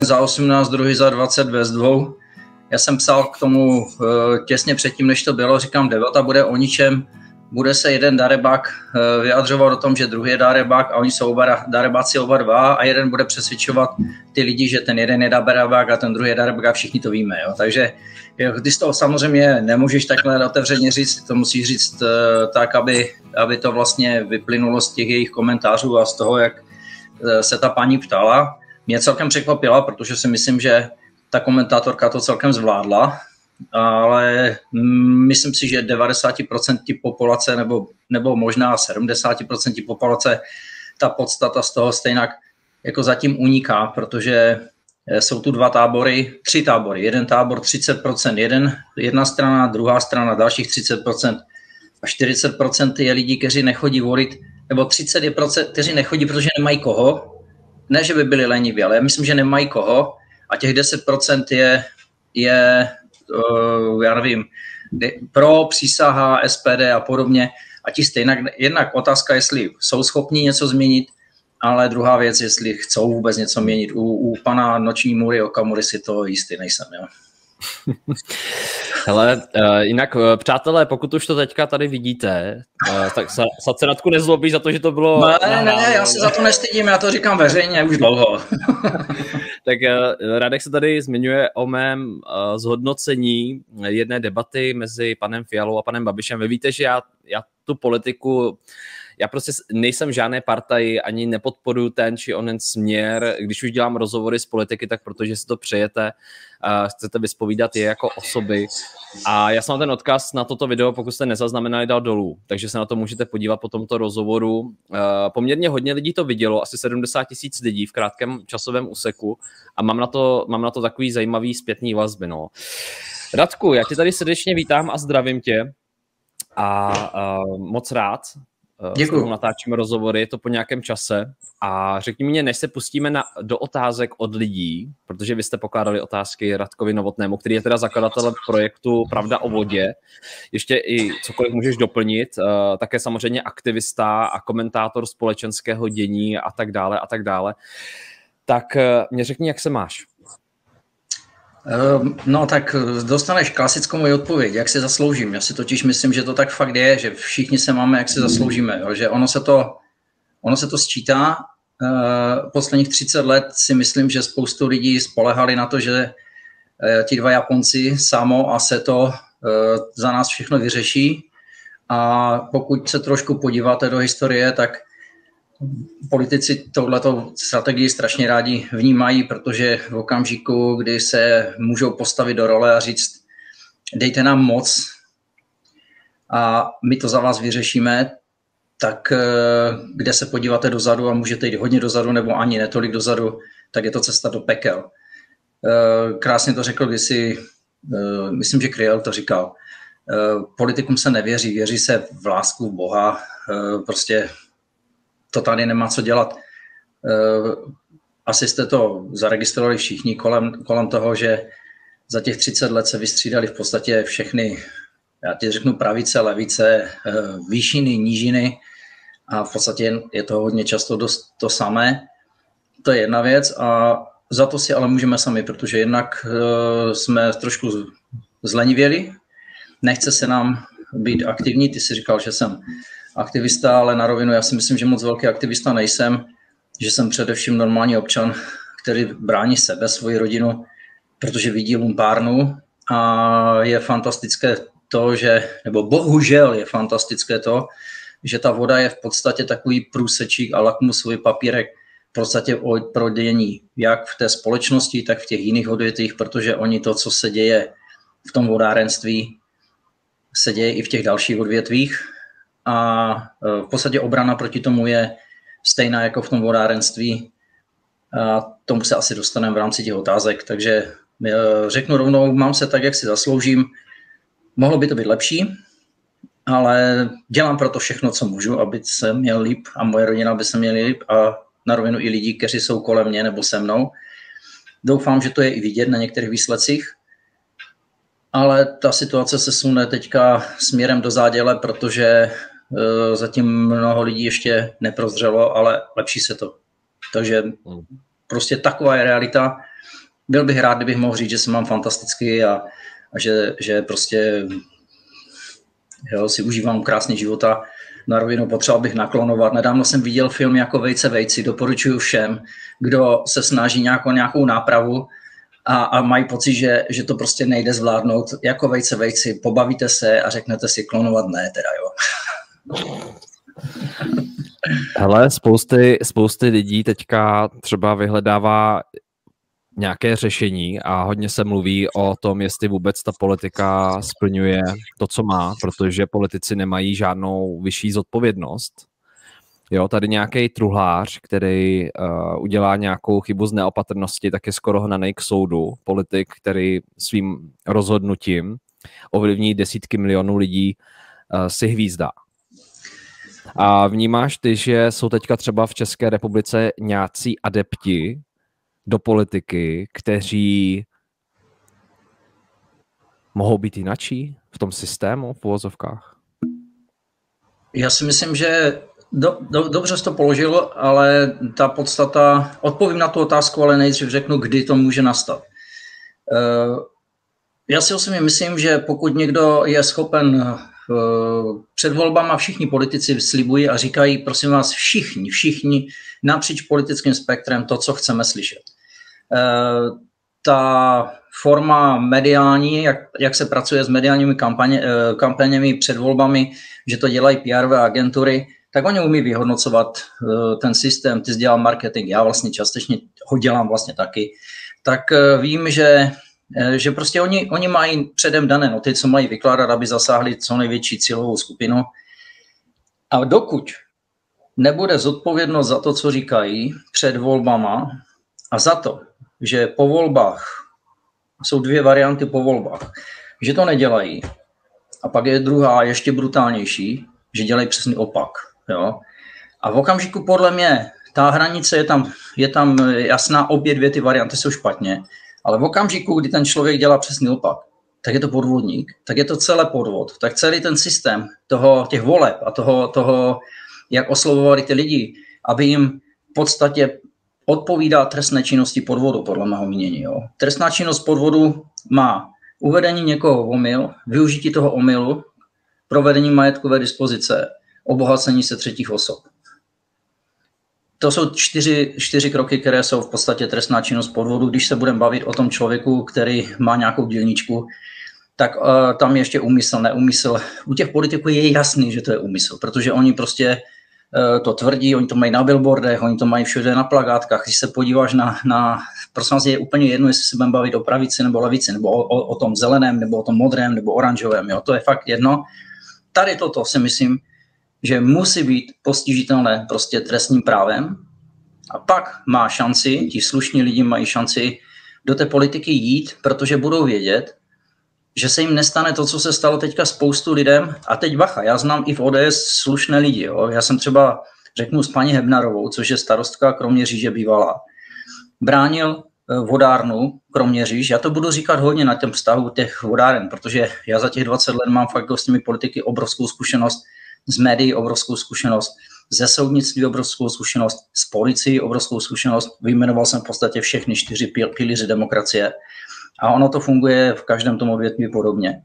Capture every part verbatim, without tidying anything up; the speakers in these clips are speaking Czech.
za osmnáct, druhý za dvacet bez dvou. Já jsem psal k tomu těsně předtím, než to bylo, říkám, debata bude o ničem, bude se jeden darebák vyjadřovat o tom, že druhý je darebák a oni jsou oba darebáci oba dva a jeden bude přesvědčovat ty lidi, že ten jeden je darebák a ten druhý je darebák a všichni to víme. Jo. Takže ty z toho samozřejmě nemůžeš takhle otevřeně říct, to musíš říct tak, aby, aby to vlastně vyplynulo z těch jejich komentářů a z toho, jak se ta paní ptala. Mě celkem překvapila, protože si myslím, že ta komentátorka to celkem zvládla, ale myslím si, že devadesát procent populace nebo, nebo možná sedmdesát procent populace ta podstata z toho stejnak jako zatím uniká, protože jsou tu dva tábory, tři tábory. Jeden tábor třicet procent, jeden, jedna strana, druhá strana, dalších třicet procent a čtyřicet procent je lidí, kteří nechodí volit, nebo třicet procent, kteří nechodí, protože nemají koho. Ne, že by byli leniví, ale já myslím, že nemají koho a těch deset procent je, je uh, já nevím, pro, přísaha, S P D a podobně. A ti stejnak, jednak otázka, jestli jsou schopni něco změnit, ale druhá věc, jestli chcou vůbec něco měnit. U, u pana Noční můry Okamury si to jistý nejsem. Jo. Hele, jinak přátelé, pokud už to teďka tady vidíte, tak snad se Radku nezlobí za to, že to bylo... Ne, ne, ne, já se za to nestydím, já to říkám veřejně už dlouho. Tak Radek se tady zmiňuje o mém zhodnocení jedné debaty mezi panem Fialou a panem Babišem. Vy víte, že já, já tu politiku... Já prostě nejsem žádné partaj, ani nepodporuji ten či onen směr. Když už dělám rozhovory z politiky, tak protože si to přejete, uh, chcete vyspovídat je jako osoby. A já jsem ten odkaz na toto video, pokud jste nezaznamenali, dal dolů. Takže se na to můžete podívat po tomto rozhovoru. Uh, poměrně hodně lidí to vidělo, asi sedmdesát tisíc lidí v krátkém časovém úseku. A mám na to, mám na to takový zajímavý zpětný vazby. No. Radku, já tě tady srdečně vítám a zdravím tě. A uh, moc rád. Děkuju. Natáčíme rozhovory, je to po nějakém čase a řekni mi, než se pustíme na, do otázek od lidí, protože vy jste pokládali otázky Radkovi Novotnému, který je teda zakladatelem projektu Pravda o vodě, ještě i cokoliv můžeš doplnit, uh, také samozřejmě aktivista a komentátor společenského dění a tak dále a tak dále. Tak uh, mě řekni, jak se máš? No tak dostaneš klasickou moji odpověď, jak si zasloužím. Já si totiž myslím, že to tak fakt je, že všichni se máme, jak si zasloužíme. Jo? Že ono se to, ono se to sčítá. Posledních třicet let si myslím, že spoustu lidí spolehali na to, že ti dva Japonci, Samo a Seto, za nás všechno vyřeší. A pokud se trošku podíváte do historie, tak politici touhletou strategii strašně rádi vnímají, protože v okamžiku, kdy se můžou postavit do role a říct, dejte nám moc a my to za vás vyřešíme, tak kde se podíváte dozadu a můžete jít hodně dozadu nebo ani netolik dozadu, tak je to cesta do pekel. Krásně to řekl kdysi, myslím, že Kryl to říkal, politikům se nevěří, věří se v lásku, v Boha, prostě to tady nemá co dělat. Asi jste to zaregistrovali všichni kolem, kolem toho, že za těch třicet let se vystřídali v podstatě všechny, já ti řeknu pravice, levice, výšiny, nížiny a v podstatě je to hodně často dost to samé. To je jedna věc a za to si ale můžeme sami, protože jednak jsme trošku zlenivěli, nechce se nám být aktivní, ty jsi říkal, že jsem aktivista, ale na rovinu já si myslím, že moc velký aktivista nejsem, že jsem především normální občan, který brání sebe, svoji rodinu, protože vidí lumpárnu a je fantastické to, že, nebo bohužel je fantastické to, že ta voda je v podstatě takový průsečík a lakmusový papírek v podstatě pro dění, jak v té společnosti, tak v těch jiných odvětvích, protože oni to, co se děje v tom vodárenství, se děje i v těch dalších odvětvích. A v podstatě obrana proti tomu je stejná jako v tom vodárenství. A tomu se asi dostaneme v rámci těch otázek. Takže řeknu rovnou, mám se tak, jak si zasloužím. Mohlo by to být lepší, ale dělám pro to všechno, co můžu, aby se měl líp a moje rodina by se měla líp a na rovinu i lidi, kteří jsou kolem mě nebo se mnou. Doufám, že to je i vidět na některých výsledcích. Ale ta situace se sune teďka směrem do záděle, protože zatím mnoho lidí ještě neprozřelo, ale lepší se to. Takže prostě taková je realita. Byl bych rád, kdybych mohl říct, že se mám fantasticky a, a že, že prostě jo, si užívám krásně života. Na rovinu potřeboval bych naklonovat. Nedávno jsem viděl film jako Vejce vejci, doporučuji všem, kdo se snaží nějakou, nějakou nápravu a, a mají pocit, že, že to prostě nejde zvládnout. Jako Vejce vejci, pobavíte se a řeknete si klonovat ne, teda jo. Hele, spousty, spousty lidí teďka třeba vyhledává nějaké řešení a hodně se mluví o tom, jestli vůbec ta politika splňuje to, co má, protože politici nemají žádnou vyšší zodpovědnost. Jo, tady nějaký truhlář, který uh, udělá nějakou chybu z neopatrnosti, tak je skoro hnanej k soudu. Politik, který svým rozhodnutím ovlivní desítky milionů lidí, uh, si hvízdá. A vnímáš ty, že jsou teďka třeba v České republice nějací adepti do politiky, kteří mohou být jinačí v tom systému, v uvozovkách? Já si myslím, že do, do, dobře jsi to položil, ale ta podstata, odpovím na tu otázku, ale nejdřív řeknu, kdy to může nastat. Uh, já si osobně myslím, že pokud někdo je schopen uh, před volbama všichni politici slibují a říkají, prosím vás, všichni, všichni napříč politickým spektrem to, co chceme slyšet. Uh, ta forma mediální, jak, jak se pracuje s mediálními kampaně, uh, kampaněmi před volbami, že to dělají P R V agentury, tak oni umí vyhodnocovat uh, ten systém, ty jsi dělal marketing, já vlastně částečně ho dělám vlastně taky, tak uh, vím, že, uh, že prostě oni, oni mají předem dané noty, co mají vykládat, aby zasáhli co největší cílovou skupinu. A dokud nebude zodpovědnost za to, co říkají před volbama a za to, že po volbách, jsou dvě varianty po volbách, že to nedělají a pak je druhá ještě brutálnější, že dělají přesný opak. Jo? A v okamžiku podle mě ta hranice je tam, je tam jasná, obě dvě ty varianty jsou špatně, ale v okamžiku, kdy ten člověk dělá přesný opak, tak je to podvodník, tak je to celé podvod, tak celý ten systém toho, těch voleb a toho, toho, jak oslovovali ty lidi, aby jim v podstatě odpovídá trestné činnosti podvodu, podle mého mínění. Jo. Trestná činnost podvodu má uvedení někoho v omyl, využití toho omylu, provedení majetkové dispozice, obohacení se třetích osob. To jsou čtyři, čtyři kroky, které jsou v podstatě trestná činnost podvodu. Když se budeme bavit o tom člověku, který má nějakou dílničku, tak uh, tam je ještě úmysl, neúmysl. U těch politiků je jasný, že to je úmysl, protože oni prostě to tvrdí, oni to mají na billboardech, oni to mají všude na plakátkách. Když se podíváš na, na prosím vás, je úplně jedno, jestli se budeme bavit o pravici nebo levici, nebo o, o, o tom zeleném, nebo o tom modrém, nebo oranžovém, jo, to je fakt jedno. Tady toto si myslím, že musí být postižitelné prostě trestním právem a pak má šanci, ti slušní lidi mají šanci do té politiky jít, protože budou vědět, že se jim nestane to, co se stalo teďka spoustu lidem. A teď bacha, já znám i v O D S slušné lidi. Jo. Já jsem třeba, řeknu, s paní Hebnarovou, což je starostka Kroměříže bývalá, bránil vodárnu Kroměříž. Já to budu říkat hodně na tom vztahu těch vodáren, protože já za těch dvacet let mám fakt s těmi politiky obrovskou zkušenost, z médií obrovskou zkušenost, ze soudnictví obrovskou zkušenost, z policií obrovskou zkušenost. Vyjmenoval jsem v podstatě všechny čtyři pilíře demokracie. A ono to funguje v každém tom odvětví podobně.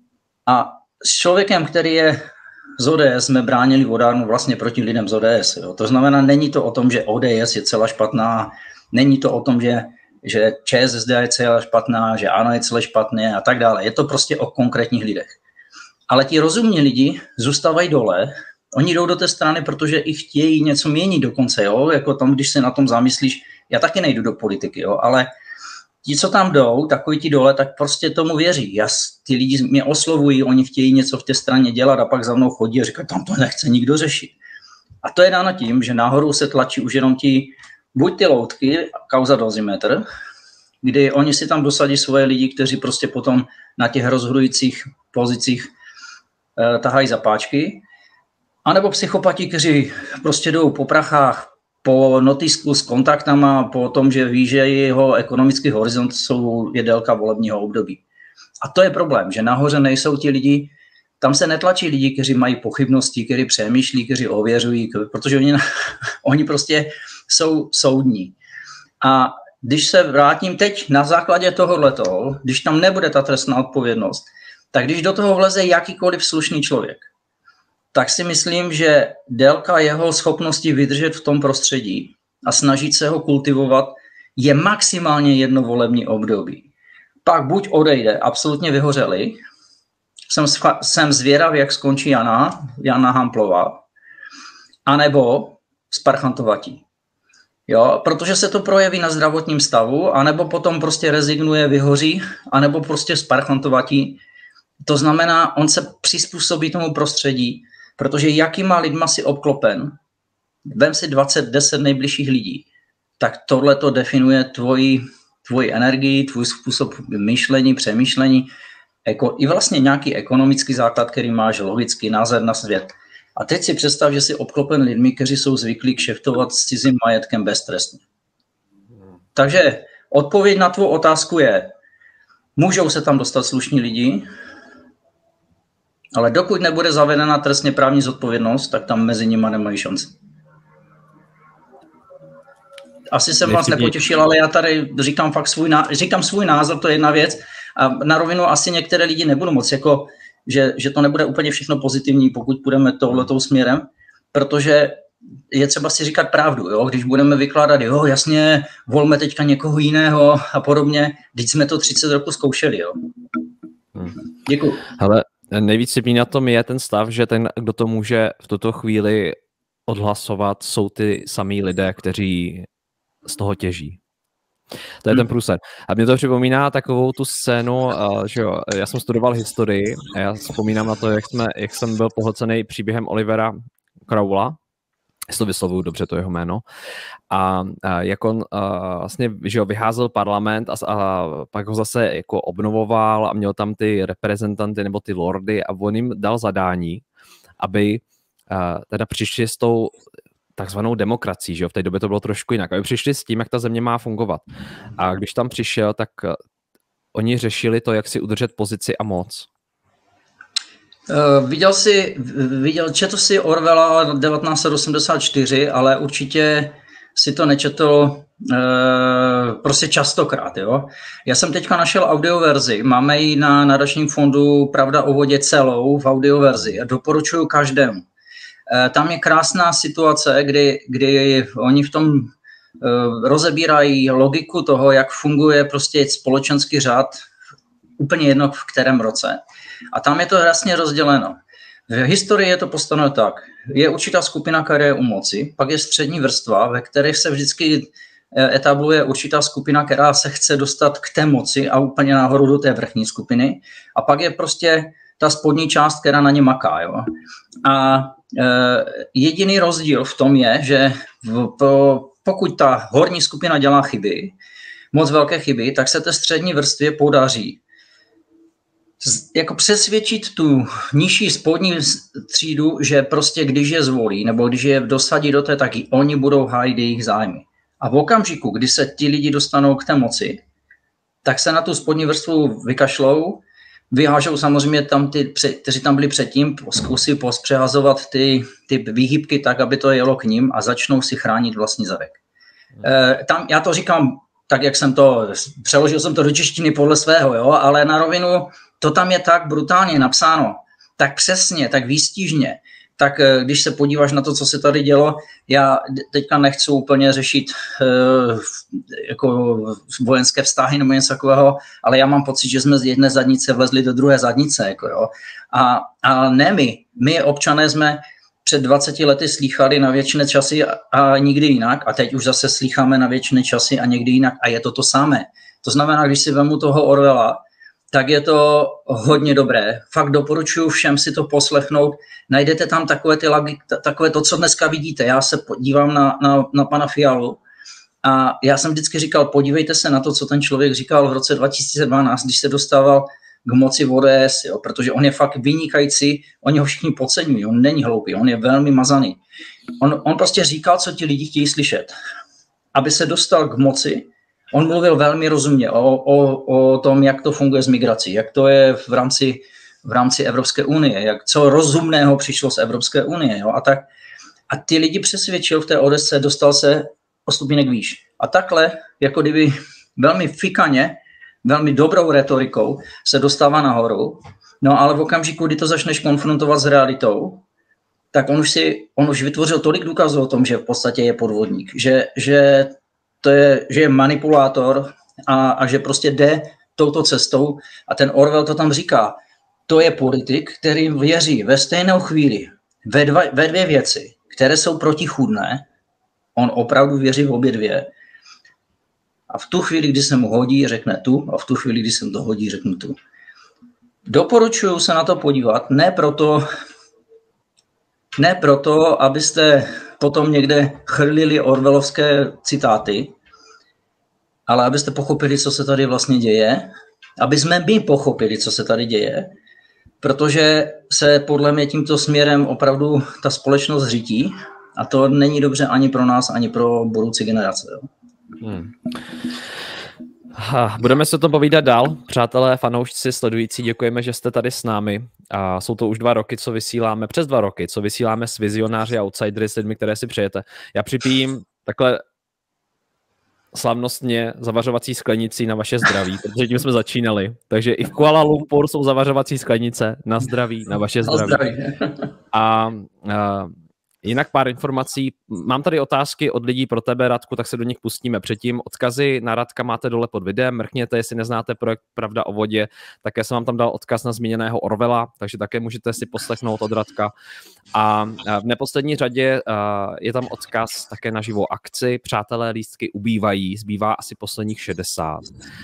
A s člověkem, který je z O D S, jsme bránili vodárnu vlastně proti lidem z O D S. Jo. To znamená, není to o tom, že O D S je celá špatná, není to o tom, že, že Č S S D je celá špatná, že ANO je celé špatné a tak dále. Je to prostě o konkrétních lidech. Ale ti rozumní lidi zůstávají dole, oni jdou do té strany, protože i chtějí něco měnit dokonce. Jo. Jako tam, když se na tom zamyslíš, já taky nejdu do politiky, jo, ale ti, co tam jdou, takový ti dole, tak prostě tomu věří. Já, ty lidi mě oslovují, oni chtějí něco v té straně dělat a pak za mnou chodí a říkají, tam to nechce nikdo řešit. A to je dáno tím, že nahoru se tlačí už jenom ti, buď ty loutky, kauza dozimetr, kdy oni si tam dosadí svoje lidi, kteří prostě potom na těch rozhodujících pozicích eh, tahají za páčky, anebo psychopati, kteří prostě jdou po prachách, po notisku s kontaktama, po tom, že ví, že jeho ekonomický horizont jsou, je délka volebního období. A to je problém, že nahoře nejsou ti lidi, tam se netlačí lidi, kteří mají pochybnosti, kteří přemýšlí, kteří ověřují, protože oni, oni prostě jsou soudní. A když se vrátím teď na základě tohohletoho, když tam nebude ta trestná odpovědnost, tak když do toho vleze jakýkoliv slušný člověk, tak si myslím, že délka jeho schopnosti vydržet v tom prostředí a snažit se ho kultivovat je maximálně jedno volební období. Pak buď odejde absolutně vyhořelý, jsem, jsem zvědav, jak skončí Jana, Jana Hamplová, anebo sparchantovatí. Jo, protože se to projeví na zdravotním stavu, anebo potom prostě rezignuje, vyhoří, anebo prostě sparchantovatí. To znamená, on se přizpůsobí tomu prostředí, protože jakýma lidma si obklopen, vem si dvacet, deset nejbližších lidí, tak tohle to definuje tvoji, tvoji energii, tvůj způsob myšlení, přemýšlení, jako i vlastně nějaký ekonomický základ, který máš, logický názor na svět. A teď si představ, že jsi obklopen lidmi, kteří jsou zvyklí kšeftovat s cizím majetkem beztrestně. Takže odpověď na tvou otázku je, můžou se tam dostat slušní lidi, ale dokud nebude zavedena trestně právní zodpovědnost, tak tam mezi nimi nemají šanci. Asi jsem vás nepotěšil, ale já tady říkám fakt svůj, ná... říkám svůj názor, to je jedna věc. A na rovinu asi některé lidi nebudu moc, jako, že, že to nebude úplně všechno pozitivní, pokud půjdeme touhletou směrem, protože je třeba si říkat pravdu, jo? Když budeme vykládat, jo, jasně, volme teďka někoho jiného a podobně, teď jsme to třicet roku zkoušeli. Jo? Děkuji. Hele, nejvíc si na tom je ten stav, že ten, kdo to může v tuto chvíli odhlasovat, jsou ty samý lidé, kteří z toho těží. To je ten průser. A mě to připomíná takovou tu scénu, že jo, já jsem studoval historii a já vzpomínám na to, jak, jsme, jak jsem byl pohlcený příběhem Olivera Crowella, jestli to vyslovuju dobře to jeho jméno, a, a jak on a, vlastně, že jo, vyházel parlament a, a pak ho zase jako obnovoval a měl tam ty reprezentanty nebo ty lordy a on jim dal zadání, aby a, teda přišli s tou takzvanou demokracií, že jo, v té době to bylo trošku jinak, aby přišli s tím, jak ta země má fungovat. A když tam přišel, tak uh, oni řešili to, jak si udržet pozici a moc. Uh, viděl si, viděl, četl si Orwella devatenáct set osmdesát čtyři, ale určitě si to nečetl uh, prostě častokrát, jo. Já jsem teďka našel audioverzi, máme ji na nadačním fondu Pravda o vodě celou v audioverzi a doporučuji každému. Tam je krásná situace, kdy, kdy oni v tom uh, rozebírají logiku toho, jak funguje prostě společenský řád úplně jedno v kterém roce. A tam je to jasně rozděleno. V historii je to postaveno tak. Je určitá skupina, která je u moci, pak je střední vrstva, ve které se vždycky etabluje určitá skupina, která se chce dostat k té moci a úplně nahoru do té vrchní skupiny. A pak je prostě ta spodní část, která na ně maká. Jo? A jediný rozdíl v tom je, že pokud ta horní skupina dělá chyby, moc velké chyby, tak se té střední vrstvě podaří jako přesvědčit tu nižší spodní třídu, že prostě když je zvolí, nebo když je dosadí do té, tak i oni budou hájit jejich zájmy. A v okamžiku, kdy se ti lidi dostanou k té moci, tak se na tu spodní vrstvu vykašlou, vyhážou samozřejmě tam ty, kteří tam byli předtím, zkusí pospřehazovat ty, ty výhybky tak, aby to jelo k ním a začnou si chránit vlastní zadek. E, tam, já to říkám tak, jak jsem to, přeložil jsem to do češtiny podle svého, jo, ale na rovinu to tam je tak brutálně napsáno, tak přesně, tak výstižně, tak když se podíváš na to, co se tady dělo, já teďka nechci úplně řešit uh, jako vojenské vztahy nebo něco takového, ale já mám pocit, že jsme z jedné zadnice vlezli do druhé zadnice. Jako jo. A, a ne my, my občané jsme před dvaceti lety slýchali na věčné časy a, a nikdy jinak a teď už zase slýcháme na věčné časy a někdy jinak a je to to samé. To znamená, když si vemu toho Orwella, tak je to hodně dobré. Fakt doporučuji všem si to poslechnout. Najdete tam takové, ty, takové to, co dneska vidíte. Já se podívám na, na, na pana Fialu a já jsem vždycky říkal, podívejte se na to, co ten člověk říkal v roce dva tisíce dvanáct, když se dostával k moci v O D S, jo, protože on je fakt vynikající, oni ho všichni podceňují, on není hloupý, on je velmi mazaný. On, on prostě říkal, co ti lidi chtějí slyšet. Aby se dostal k moci, on mluvil velmi rozumně o, o, o tom, jak to funguje s migrací, jak to je v rámci, v rámci Evropské unie, jak co rozumného přišlo z Evropské unie. Jo, a, tak, a ty lidi přesvědčil v té O D S, dostal se o stupínek výš. A takhle, jako kdyby velmi fikaně, velmi dobrou retorikou se dostává nahoru, no ale v okamžiku, kdy to začneš konfrontovat s realitou, tak on už, si, on už vytvořil tolik důkazů o tom, že v podstatě je podvodník, že, že, to je, že je manipulátor a, a že prostě jde touto cestou a ten Orwell to tam říká. To je politik, který věří ve stejnou chvíli ve, dva, ve dvě věci, které jsou protichůdné. On opravdu věří v obě dvě. A v tu chvíli, kdy se mu hodí, řekne tu, a v tu chvíli, kdy se mu to hodí, řeknu tu. Doporučuju se na to podívat, ne proto, ne proto, abyste potom někde chrlili orwellovské citáty, ale abyste pochopili, co se tady vlastně děje, aby jsme my pochopili, co se tady děje, protože se podle mě tímto směrem opravdu ta společnost řítí a to není dobře ani pro nás, ani pro budoucí generace. Jo. Hmm. Budeme se to povídat dál. Přátelé, fanoušci, sledující, děkujeme, že jste tady s námi. A jsou to už dva roky, co vysíláme, přes dva roky, co vysíláme s vizionáři a outsidery, s lidmi, které si přejete. Já připijím takhle slavnostně zavařovací sklenici na vaše zdraví, protože tím jsme začínali. Takže i v Kuala Lumpur jsou zavařovací sklenice na zdraví, na vaše zdraví. Na zdraví. A, a jinak pár informací. Mám tady otázky od lidí pro tebe, Radku, tak se do nich pustíme. Předtím odkazy na Radka máte dole pod videem. Mrkněte, jestli neznáte projekt Pravda o vodě. Také jsem vám tam dal odkaz na zmíněného Orwella, takže také můžete si poslechnout od Radka. A v neposlední řadě je tam odkaz také na živou akci. Přátelé, lístky ubývají, zbývá asi posledních šedesát.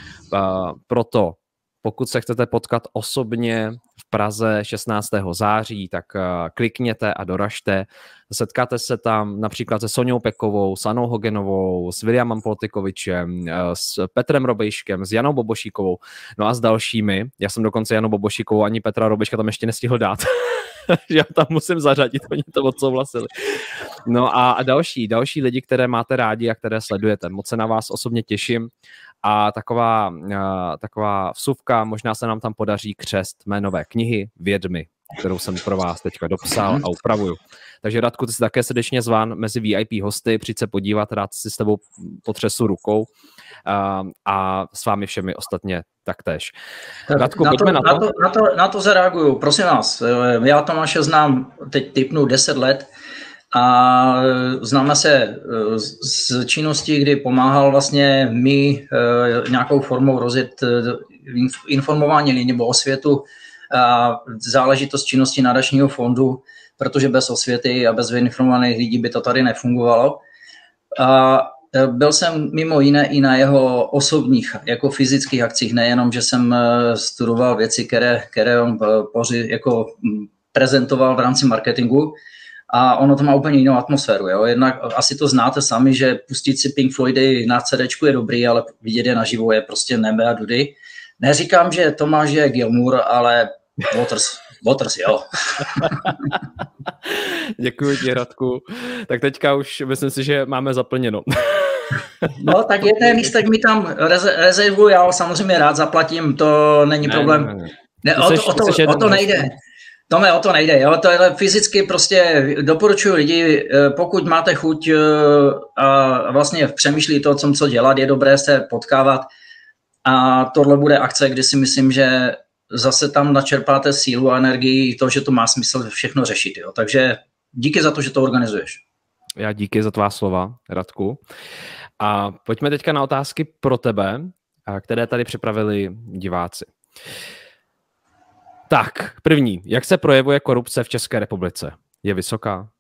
Proto pokud se chcete potkat osobně v Praze šestnáctého září, tak klikněte a doražte. Setkáte se tam například se Soňou Pekovou, s Anou Hogenovou, s Williamem Poltikovičem, s Petrem Robejškem, s Janou Bobošíkovou, no a s dalšími. Já jsem dokonce Janou Bobošíkovou ani Petra Robejška tam ještě nestihl dát. Že já tam musím zařadit, oni to odsouhlasili. No a, a další, další lidi, které máte rádi a které sledujete. Moc se na vás osobně těším. A taková, taková vsuvka, možná se nám tam podaří křest mé nové knihy Vědmy, kterou jsem pro vás teďka dopsal a upravuju. Takže Radku, ty jsi také srdečně zván mezi V I P hosty, přijď se podívat, rád si s tebou potřesu rukou a, a s vámi všemi ostatně taktéž. Radku, na, pojďme to, na to. Na to, na to, na to zareaguju, prosím vás. Já Tomáše znám, teď tipnu deset let, a známe se z činnosti, kdy pomáhal vlastně mi nějakou formou rozjet informování lidí nebo osvětu a záležitost činnosti nadačního fondu, protože bez osvěty a bez informovaných lidí by to tady nefungovalo. A byl jsem mimo jiné i na jeho osobních, jako fyzických akcích, nejenom, že jsem studoval věci, které, které on poři, jako prezentoval v rámci marketingu, a ono to má úplně jinou atmosféru. Jo? Jednak asi to znáte sami, že pustit si Pink Floydy na CDčku je dobrý, ale vidět je naživo je prostě nebe a dudy. Neříkám, že Tomáš je Gilmour, ale Waters, Waters jo. Děkuji ti, Radku. Tak teďka už myslím si, že máme zaplněno. No, tak jedné místek mi tam rezervuji, já ho samozřejmě rád zaplatím, to není ne, problém. Ne, ne. Ne, o, to, o, to, o to nejde. Tome, o to nejde, jo, to je fyzicky prostě doporučuji lidi, pokud máte chuť a vlastně přemýšlí to, co dělat, je dobré se potkávat a tohle bude akce, kdy si myslím, že zase tam načerpáte sílu a energii, to, že to má smysl všechno řešit, jo, takže díky za to, že to organizuješ. Já díky za tvá slova, Radku. A pojďme teďka na otázky pro tebe, které tady připravili diváci. Tak, první. Jak se projevuje korupce v České republice? Je vysoká?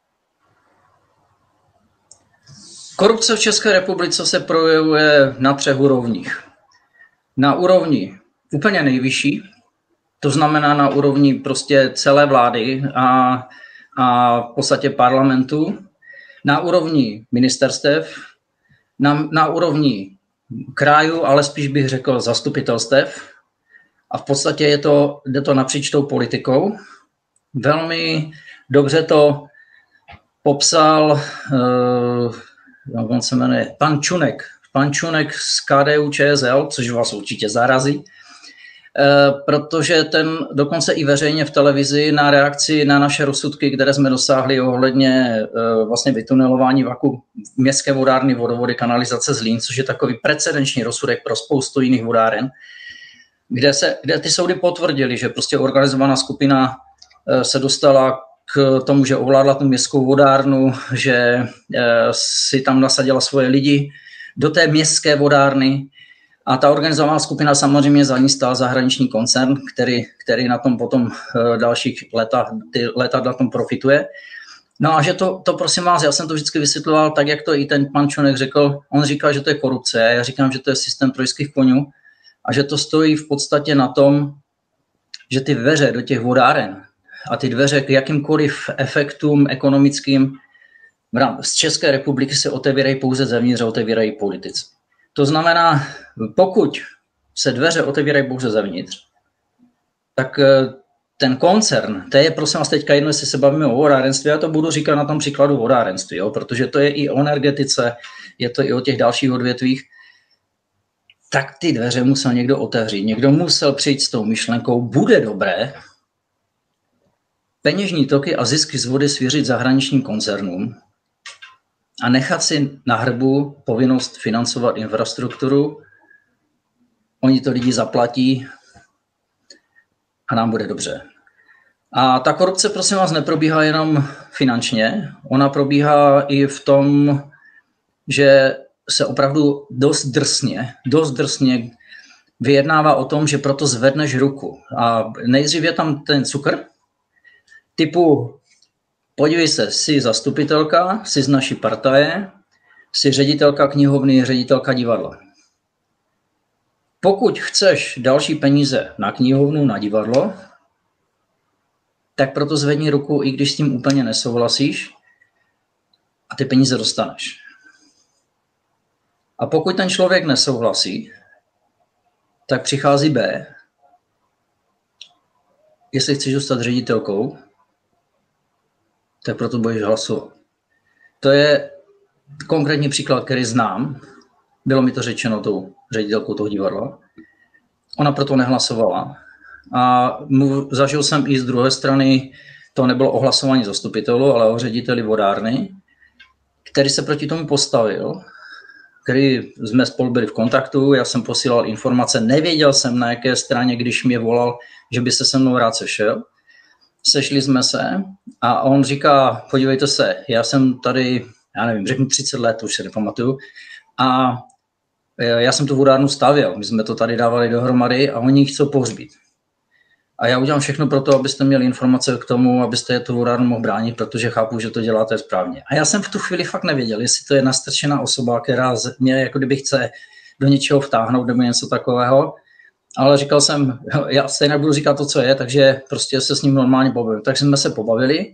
Korupce v České republice se projevuje na třech úrovních. Na úrovni úplně nejvyšší, to znamená na úrovni prostě celé vlády a, a v podstatě parlamentu, na úrovni ministerstev, na, na úrovni krajů, ale spíš bych řekl zastupitelstev. A v podstatě je to, jde to napříč tou politikou. Velmi dobře to popsal, uh, on se jmenuje, pan Čunek, pan Čunek z K D U Č S L, což vás určitě zarazí. protože ten dokonce i veřejně v televizi na reakci na naše rozsudky, které jsme dosáhli ohledně vlastně vytunelování vaku městské vodárny, vodovody, kanalizace Zlín, což je takový precedenční rozsudek pro spoustu jiných vodáren, kde, se, kde ty soudy potvrdili, že prostě organizovaná skupina se dostala k tomu, že ovládla tu městskou vodárnu, že si tam nasadila svoje lidi do té městské vodárny. A ta organizovaná skupina samozřejmě za ní stál zahraniční koncern, který, který na tom potom dalších letách, ty leta na tom profituje. No a že to, to prosím vás, já jsem to vždycky vysvětloval tak, jak to i ten pan Čunek řekl. On říkal, že to je korupce, já říkám, že to je systém trojských koňů a že to stojí v podstatě na tom, že ty dveře do těch vodáren a ty dveře k jakýmkoliv efektům ekonomickým z České republiky se otevírají pouze zevnitř a otevírají politici. To znamená, pokud se dveře otevírají pouze zevnitř, tak ten koncern, to je prosím vás teďka jedno, jestli se bavíme o vodárenství, já to budu říkat na tom příkladu vodárenství, jo, protože to je i o energetice, je to i o těch dalších odvětvích, tak ty dveře musel někdo otevřít. Někdo musel přijít s tou myšlenkou, bude dobré peněžní toky a zisky z vody svěřit zahraničním koncernům a nechat si na hrbu povinnost financovat infrastrukturu. Oni to lidi zaplatí a nám bude dobře. A ta korupce, prosím vás, neprobíhá jenom finančně, ona probíhá i v tom, že se opravdu dost drsně, dost drsně vyjednává o tom, že proto zvedneš ruku. A nejdřív je tam ten cukr, typu podívej se, jsi zastupitelka, jsi z naší partaje, jsi ředitelka knihovny, ředitelka divadla. Pokud chceš další peníze na knihovnu, na divadlo, tak proto zvedni ruku, i když s tím úplně nesouhlasíš a ty peníze dostaneš. A pokud ten člověk nesouhlasí, tak přichází B. Jestli chceš dostat ředitelkou, tak proto budeš hlasovat. To je konkrétní příklad, který znám. Bylo mi to řečeno tou ředitelkou toho divadla. Ona proto nehlasovala. A mu, zažil jsem i z druhé strany, to nebylo o hlasování zastupitelů, ale o řediteli vodárny, který se proti tomu postavil, který jsme spolu byli v kontaktu, já jsem posílal informace, nevěděl jsem, na jaké straně, když mě volal, že by se se mnou rád sešel. Sešli jsme se a on říká, podívejte se, já jsem tady, já nevím, řeknu třicet let, už se nepamatuju, a já jsem tu vodárnu stavěl, my jsme to tady dávali dohromady a oni ji chcou pohřbít. A já udělám všechno pro to, abyste měli informace k tomu, abyste tu vodárnu mohli bránit, protože chápu, že to děláte správně. A já jsem v tu chvíli fakt nevěděl, jestli to je nastrčená osoba, která mě jako kdyby chce do něčeho vtáhnout nebo něco takového. Ale říkal jsem, já stejně nebudu říkat to, co je, takže prostě se s ním normálně pobavil. Takže jsme se pobavili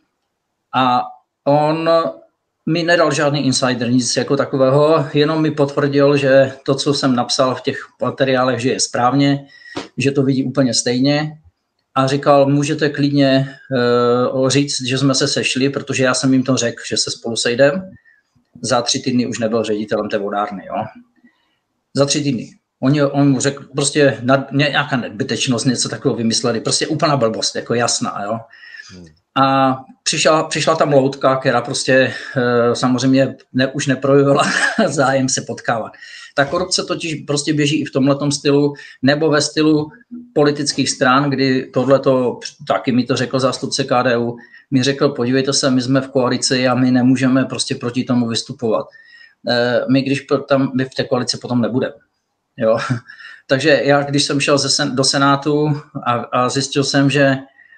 a on mi nedal žádný insider, nic jako takového, jenom mi potvrdil, že to, co jsem napsal v těch materiálech, že je správně, že to vidí úplně stejně a říkal, můžete klidně uh, říct, že jsme se sešli, protože já jsem jim to řekl, že se spolu sejdem. Za tři týdny už nebyl ředitelem té vodárny, jo. Za tři týdny. On, on mu řekl prostě nad, nějaká nadbytečnost, něco takového vymysleli, prostě úplná blbost, jako jasná, jo. Hmm. A přišla, přišla tam loutka, která prostě e, samozřejmě ne, už neprojevila zájem se potkávat. Ta korupce totiž prostě běží i v tomhletom stylu, nebo ve stylu politických stran, kdy tohleto, taky mi to řekl zástupce K D U, mi řekl, podívejte se, my jsme v koalici a my nemůžeme prostě proti tomu vystupovat. E, my když tam, my v té koalici potom nebudeme. Jo. Takže já, když jsem šel ze, do Senátu a, a zjistil jsem, že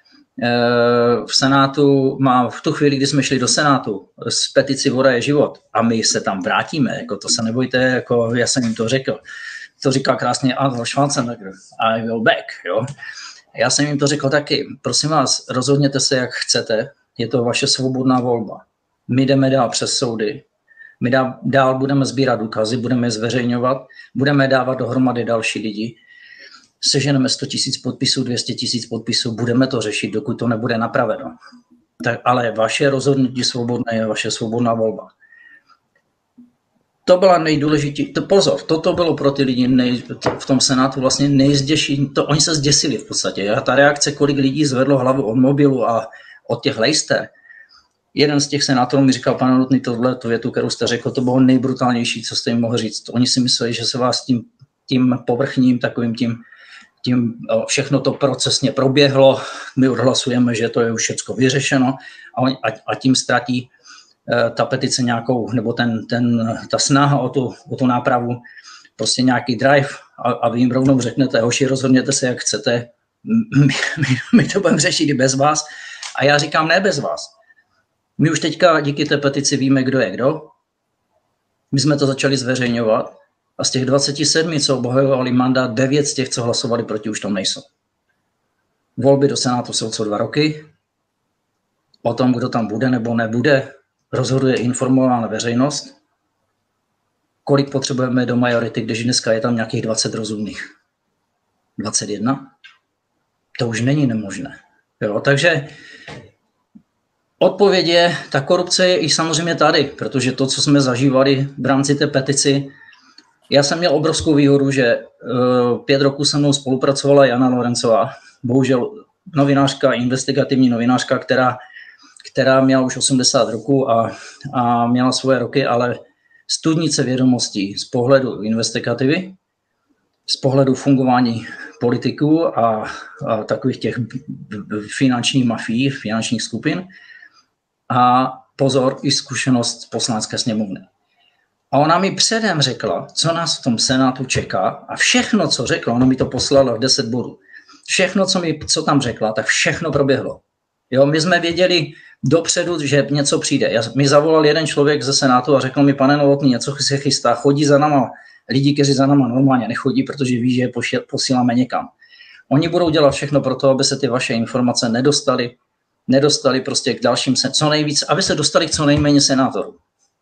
v Senátu má v tu chvíli, kdy jsme šli do Senátu s petici Voda je život a my se tam vrátíme, jako to se nebojte, jako já jsem jim to řekl. To říká krásně Arnold Schwarzenegger, I will back, jo. Já jsem jim to řekl taky, prosím vás, rozhodněte se, jak chcete, je to vaše svobodná volba. My jdeme dál přes soudy, my dál, dál budeme sbírat důkazy, budeme je zveřejňovat, budeme dávat dohromady další lidi, seženeme sto tisíc podpisů, dvě stě tisíc podpisů, budeme to řešit, dokud to nebude napraveno. Tak, ale vaše rozhodnutí svobodné je vaše svobodná volba. to byla nejdůležitější, to pozor, toto bylo pro ty lidi nej, v tom Senátu vlastně nejzděší, to oni se zděsili v podstatě. A ta reakce, kolik lidí zvedlo hlavu od mobilu a od těch lejster. Jeden z těch senátorů mi říkal, pane Notný, tohle tu větu, kterou jste řekl, to bylo nejbrutálnější, co jste jim mohl říct. Oni si mysleli, že se vás tím, tím povrchním, takovým tím, tím všechno to procesně proběhlo, my odhlasujeme, že to je už všechno vyřešeno a, on, a, a tím ztratí ta petice nějakou, nebo ten, ten, ta snaha o tu, o tu nápravu, prostě nějaký drive a, a vy jim rovnou řeknete, hoši, rozhodněte se, jak chcete, my, my, my to budeme řešit i bez vás. A já říkám, ne bez vás. My už teďka díky té petici víme, kdo je kdo. My jsme to začali zveřejňovat a z těch dvaceti sedmi, co obhajovali mandát, devět z těch, co hlasovali proti, už tam nejsou. Volby do Senátu jsou co dva roky. O tom, kdo tam bude nebo nebude, rozhoduje informovaná veřejnost. Kolik potřebujeme do majority, když dneska je tam nějakých dvacet rozumných? dvacet jedna? To už není nemožné. Jo, takže odpověď je, ta korupce je i samozřejmě tady, protože to, co jsme zažívali v rámci té petici, já jsem měl obrovskou výhodu, že uh, pět roků se mnou spolupracovala Jana Lorencová, bohužel novinářka, investigativní novinářka, která, která měla už osmdesát roků a, a měla svoje roky, ale studnice vědomostí z pohledu investigativy, z pohledu fungování politiků a, a takových těch finančních mafií, finančních skupin a pozor, i zkušenost z Poslanecké sněmovny. A ona mi předem řekla, co nás v tom Senátu čeká a všechno, co řekla, ona mi to poslala v deset bodů. Všechno, co, mi, co tam řekla, tak všechno proběhlo. Jo, my jsme věděli dopředu, že něco přijde. Já, mi zavolal jeden člověk ze Senátu a řekl mi, pane Novotný, něco se chystá, chodí za náma lidi, kteří za náma normálně nechodí, protože ví, že je posíláme někam. Oni budou dělat všechno pro to, aby se ty vaše informace nedostaly, nedostali prostě k dalším, co nejvíc, aby se dostali k co nejméně senátorů.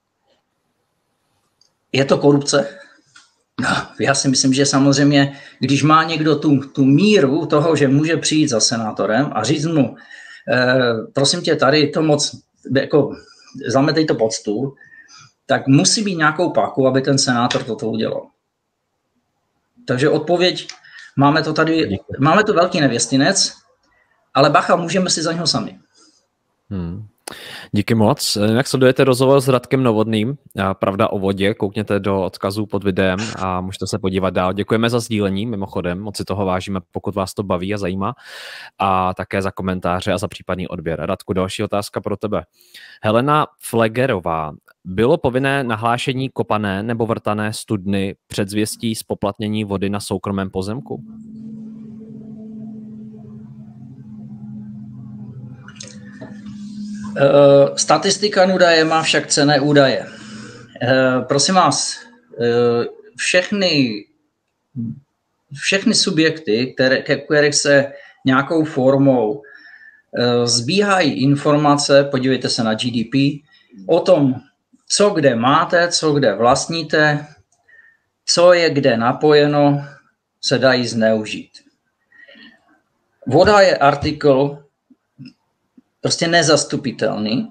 Je to korupce? No, já si myslím, že samozřejmě, když má někdo tu, tu míru toho, že může přijít za senátorem a říct mu, eh, prosím tě, tady to moc, jako zametej to pod stůl, tak musí být nějakou páku, aby ten senátor toto udělal. Takže odpověď, máme to tady, Díky. Máme tu velký nevěstinec, ale bacha, můžeme si za něho sami. Hmm. Díky moc. Jak sledujete rozhovor s Radkem Novotným, Pravda o vodě, koukněte do odkazů pod videem a můžete se podívat dál. Děkujeme za sdílení, mimochodem, moc si toho vážíme, pokud vás to baví a zajímá, a také za komentáře a za případný odběr. Radku, další otázka pro tebe. Helena Flegerová. Bylo povinné nahlášení kopané nebo vrtané studny před zvěstí zpoplatnění vody na soukromém pozemku? Uh, statistika údaje má však cenné údaje. Uh, prosím vás, uh, všechny, všechny subjekty, které, ke kterých se nějakou formou uh, zbíhají informace, podívejte se na G D P, o tom, co kde máte, co kde vlastníte, co je kde napojeno, se dají zneužít. Voda je artikl prostě nezastupitelný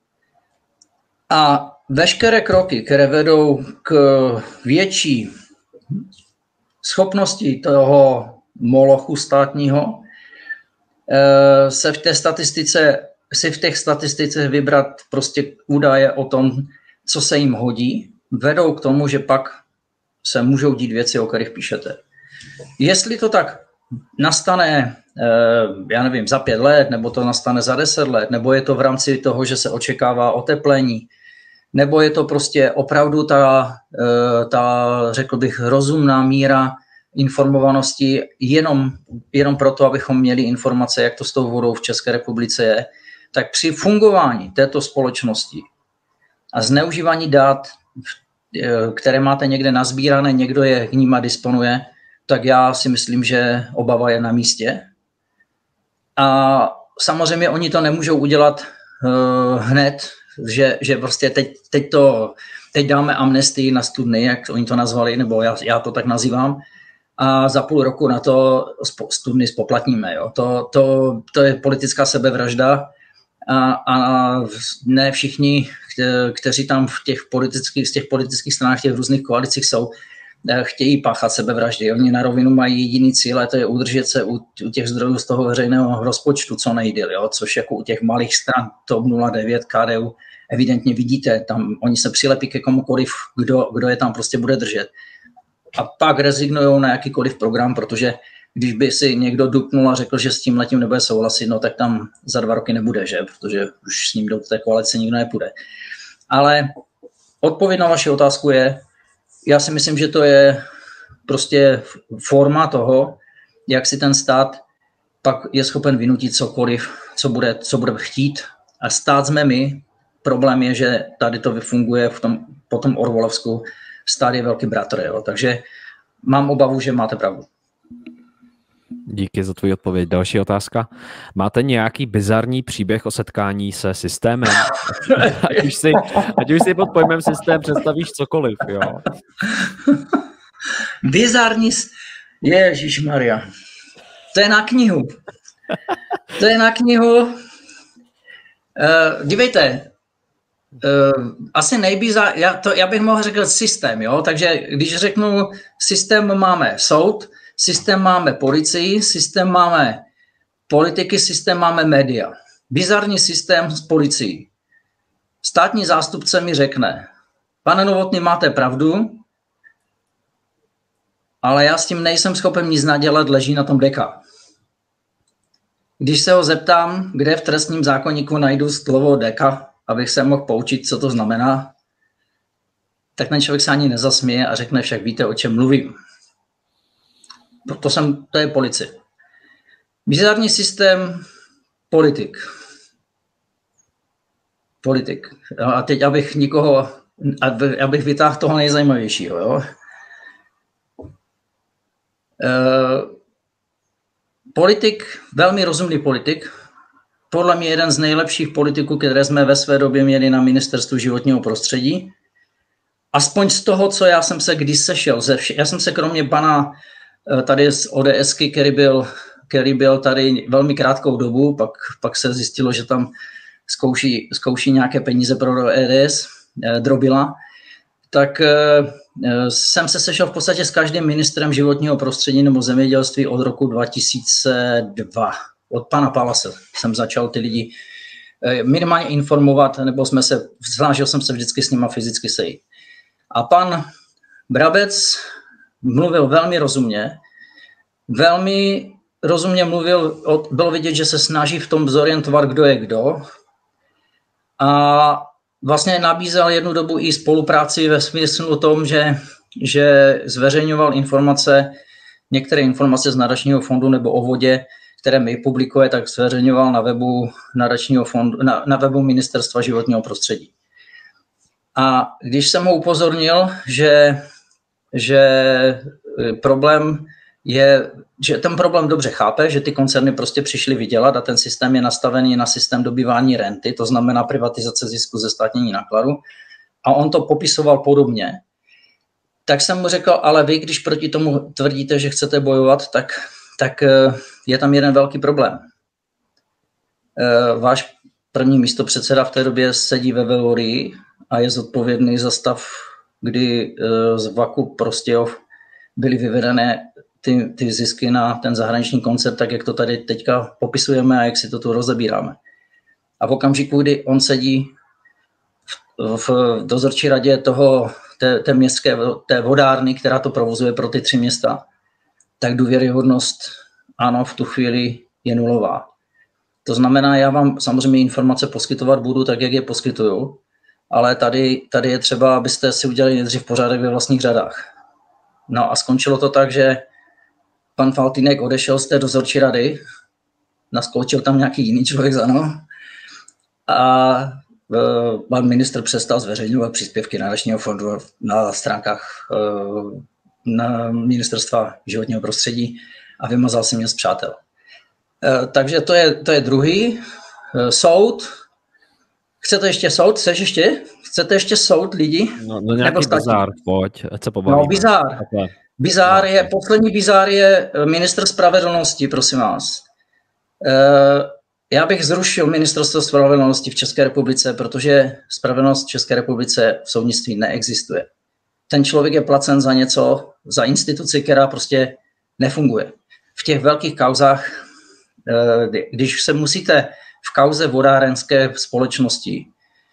a veškeré kroky, které vedou k větší schopnosti toho molochu státního, se v té statistice, si v těch statisticích vybrat prostě údaje o tom, co se jim hodí, vedou k tomu, že pak se můžou dít věci, o kterých píšete. Jestli to tak nastane, já nevím, za pět let, nebo to nastane za deset let, nebo je to v rámci toho, že se očekává oteplení, nebo je to prostě opravdu ta, ta řekl bych, rozumná míra informovanosti jenom, jenom proto, abychom měli informace, jak to s tou vodou v České republice je, tak při fungování této společnosti a zneužívání dat, které máte někde nazbírané, někdo je k nima disponuje, tak já si myslím, že obava je na místě. A samozřejmě oni to nemůžou udělat uh, hned, že, že prostě teď, teď, to, teď dáme amnestii na studny, jak oni to nazvali, nebo já, já to tak nazývám, a za půl roku na to studny spoplatníme. Jo. To, to, to je politická sebevražda a, a ne všichni, kteří tam v těch politických, z těch politických stranách, těch různých koalicích jsou, chtějí páchat sebevraždy. Oni na rovinu mají jediný cíl, a to je udržet se u, u těch zdrojů z toho veřejného rozpočtu co nejdýl, jo? Což jako u těch malých stran TOP nula devět, K D U, evidentně vidíte, tam oni se přilepí ke komukoliv, kdo, kdo je tam prostě bude držet. A pak rezignují na jakýkoliv program, protože když by si někdo dupnul a řekl, že s tím letím nebude souhlasit, no tak tam za dva roky nebude, že? Protože už s ním do té koalice nikdo nepůjde. Ale odpověď na vaši otázku je, já si myslím, že to je prostě forma toho, jak si ten stát pak je schopen vynutit cokoliv, co bude, co bude chtít. A stát jsme my. Problém je, že tady to vyfunguje v tom, po tom Orwellovsku. Stát je velký bratr. Jo. Takže mám obavu, že máte pravdu. Díky za tvou odpověď. Další otázka. Máte nějaký bizarní příběh o setkání se systémem? Ať už si, ať už si pod pojmem systém představíš cokoliv, jo? Bizarní... Ježišmarja. To je na knihu. To je na knihu. Uh, dívejte, uh, asi nejbizar... Já, to, já bych mohl řekl systém, jo? Takže když řeknu systém, máme soud, systém máme policii, systém máme politiky, systém máme média. Bizarní systém s policií. Státní zástupce mi řekne, pane Novotný, máte pravdu, ale já s tím nejsem schopen nic nadělat, leží na tom deka. Když se ho zeptám, kde v trestním zákoníku najdu slovo deka, abych se mohl poučit, co to znamená, tak ten člověk se ani nezasměje a řekne, však víte, o čem mluvím. To, jsem, to je policie. Bizarní systém, politik. Politik. A teď, abych nikoho, abych vytáhl toho nejzajímavějšího. Jo? E, politik, velmi rozumný politik, podle mě jeden z nejlepších politiků, které jsme ve své době měli na Ministerstvu životního prostředí. Aspoň z toho, co já jsem se kdy sešel. Ze vše, já jsem se kromě pana tady z ODSky, který byl, který byl tady velmi krátkou dobu, pak, pak se zjistilo, že tam zkouší, zkouší nějaké peníze pro O D S, eh, drobila, tak eh, jsem se sešel v podstatě s každým ministrem životního prostředí nebo zemědělství od roku dva tisíce dva. Od pana Palase jsem začal ty lidi eh, minimálně informovat, nebo jsme se, snažil jsem se vždycky s nima fyzicky sejít. A pan Brabec mluvil velmi rozumně, velmi rozumně mluvil, bylo vidět, že se snaží v tom zorientovat, kdo je kdo. A vlastně nabízel jednu dobu i spolupráci ve smyslu tom, že, že zveřejňoval informace, některé informace z nadačního fondu nebo o vodě, které mi publikuje, tak zveřejňoval na webu nadačního fondu, na, na webu Ministerstva životního prostředí. A když jsem ho upozornil, že že problém je, že ten problém dobře chápe, že ty koncerny prostě přišly vydělat a ten systém je nastavený na systém dobývání renty, to znamená privatizace zisku ze státnění nákladu. A on to popisoval podobně. Tak jsem mu řekl, ale vy, když proti tomu tvrdíte, že chcete bojovat, tak, tak je tam jeden velký problém. Váš první místopředseda v té době sedí ve Velorii a je zodpovědný za stav, kdy z Vaku Prostějov byly vyvedené ty, ty zisky na ten zahraniční koncert, tak jak to tady teďka popisujeme a jak si to tu rozebíráme. A v okamžiku, kdy on sedí v, v dozorčí radě toho, té, té městské té vodárny, která to provozuje pro ty tři města, tak důvěryhodnost ano, v tu chvíli je nulová. To znamená, já vám samozřejmě informace poskytovat budu tak, jak je poskytuju, ale tady, tady je třeba, abyste si udělali nejdřív pořádek ve vlastních řadách. No a skončilo to tak, že pan Faltýnek odešel z té dozorčí rady, naskočil tam nějaký jiný člověk za ANO a pan ministr přestal zveřejňovat příspěvky nadačního fondu na stránkách na Ministerstva životního prostředí a vymazal si mě z přátel. Takže to je, to je druhý. Soud. Chcete ještě soud? Chceš ještě? Chcete ještě soud lidi? No, no nějaký bizár, pojď, ať se pobavíme. No bizár. Bizár je, poslední bizár je ministr spravedlnosti, prosím vás. Já bych zrušil Ministerstvo spravedlnosti v České republice, protože spravedlnost v České republice v soudnictví neexistuje. Ten člověk je placen za něco, za instituci, která prostě nefunguje. V těch velkých kauzách, když se musíte v kauze vodárenské společnosti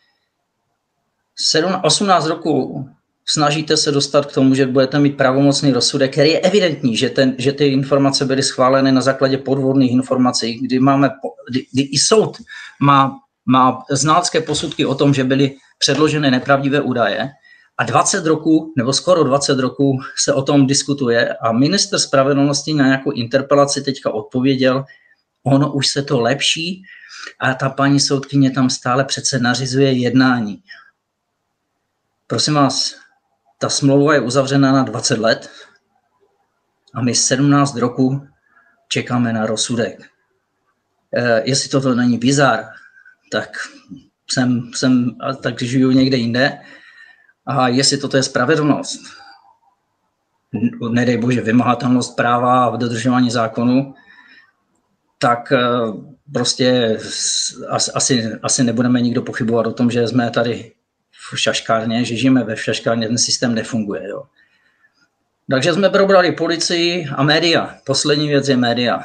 osmnáct roků snažíte se dostat k tomu, že budete mít pravomocný rozsudek, který je evidentní, že, ten, že ty informace byly schváleny na základě podvodných informací, kdy, máme, kdy, kdy i soud má, má znalecké posudky o tom, že byly předloženy nepravdivé údaje a dvacet roků, nebo skoro dvacet roků se o tom diskutuje a ministr spravedlnosti na nějakou interpelaci teďka odpověděl, ono už se to lepší a ta paní soudkyně tam stále přece nařizuje jednání. Prosím vás, ta smlouva je uzavřena na dvacet let a my sedmnáct roků čekáme na rozsudek. E, jestli toto není bizar, tak jsem, jsem tak žiju někde jinde. A jestli toto je spravedlnost, nedej bože vymahatelnost práva a dodržování zákonu, tak prostě asi, asi nebudeme nikdo pochybovat o tom, že jsme tady v šaškárně, že žijeme ve šaškárně, ten systém nefunguje. Jo. Takže jsme probrali policii a média. Poslední věc je média.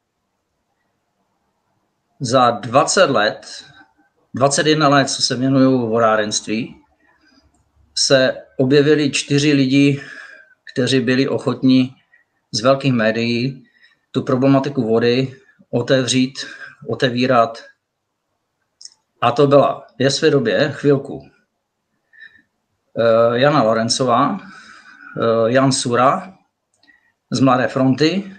Za dvacet let, dvacet jedna let, co se věnuju vodárenství, se objevili čtyři lidi, kteří byli ochotní z velkých médií tu problematiku vody otevřít, otevírat. A to byla ve své době chvilku Jana Lorencová, Jan Sura z Mladé fronty,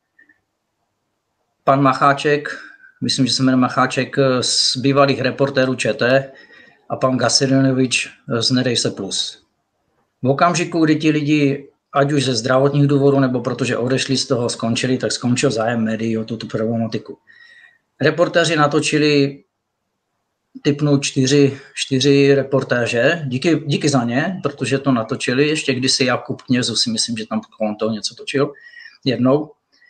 pan Macháček, myslím, že se jmenuje Macháček z bývalých reportérů ČT a pan Gasirinovič z Nedej se plus. V okamžiku, kdy ti lidi, ať už ze zdravotních důvodů, nebo protože odešli z toho, skončili, tak skončil zájem médií o tuto problematiku. Reportéři natočili typnou čtyři, čtyři reportáže, díky, díky za ně, protože to natočili, ještě kdysi Jakub Knězu si myslím, že tam kolem toho něco točil jednou.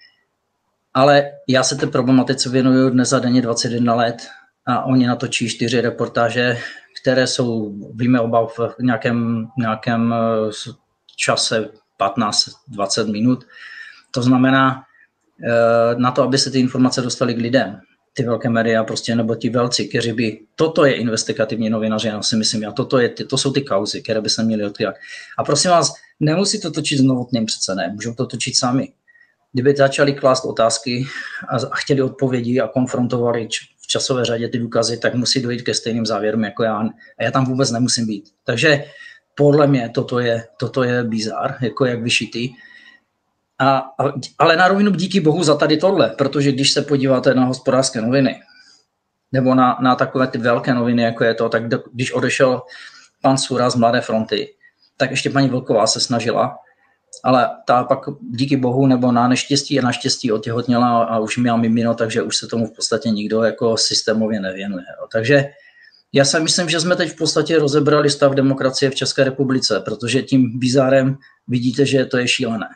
Ale já se té problematice věnuju dnes za denně dvacet jedna let a oni natočí čtyři reportáže, které jsou, víme oba, v nějakém, nějakém čase patnáct dvacet minut. To znamená na to, aby se ty informace dostaly k lidem. Ty velké média prostě, nebo ti velci, kteří by, toto je investigativní novinaři, já si myslím, a toto je, to jsou ty kauzy, které by se měly odkryt. A prosím vás, nemusí to točit s Novotným přece ne, můžou to točit sami. Kdyby začali klást otázky a chtěli odpovědi a konfrontovali v časové řadě ty důkazy, tak musí dojít ke stejným závěrům jako já. A já tam vůbec nemusím být. Takže podle mě toto je, toto je bizár, jako jak vyšitý. A, a, ale na rovinu díky bohu za tady tohle, protože když se podíváte na Hospodářské noviny nebo na, na takové ty velké noviny, jako je to, tak do, když odešel pan Sura z Mladé fronty, tak ještě paní Vlková se snažila, ale ta pak díky bohu nebo na neštěstí a naštěstí otěhotněla a už měla mimino, takže už se tomu v podstatě nikdo jako systémově nevěnuje. Takže já si myslím, že jsme teď v podstatě rozebrali stav demokracie v České republice, protože tím bizárem vidíte, že to je šílené.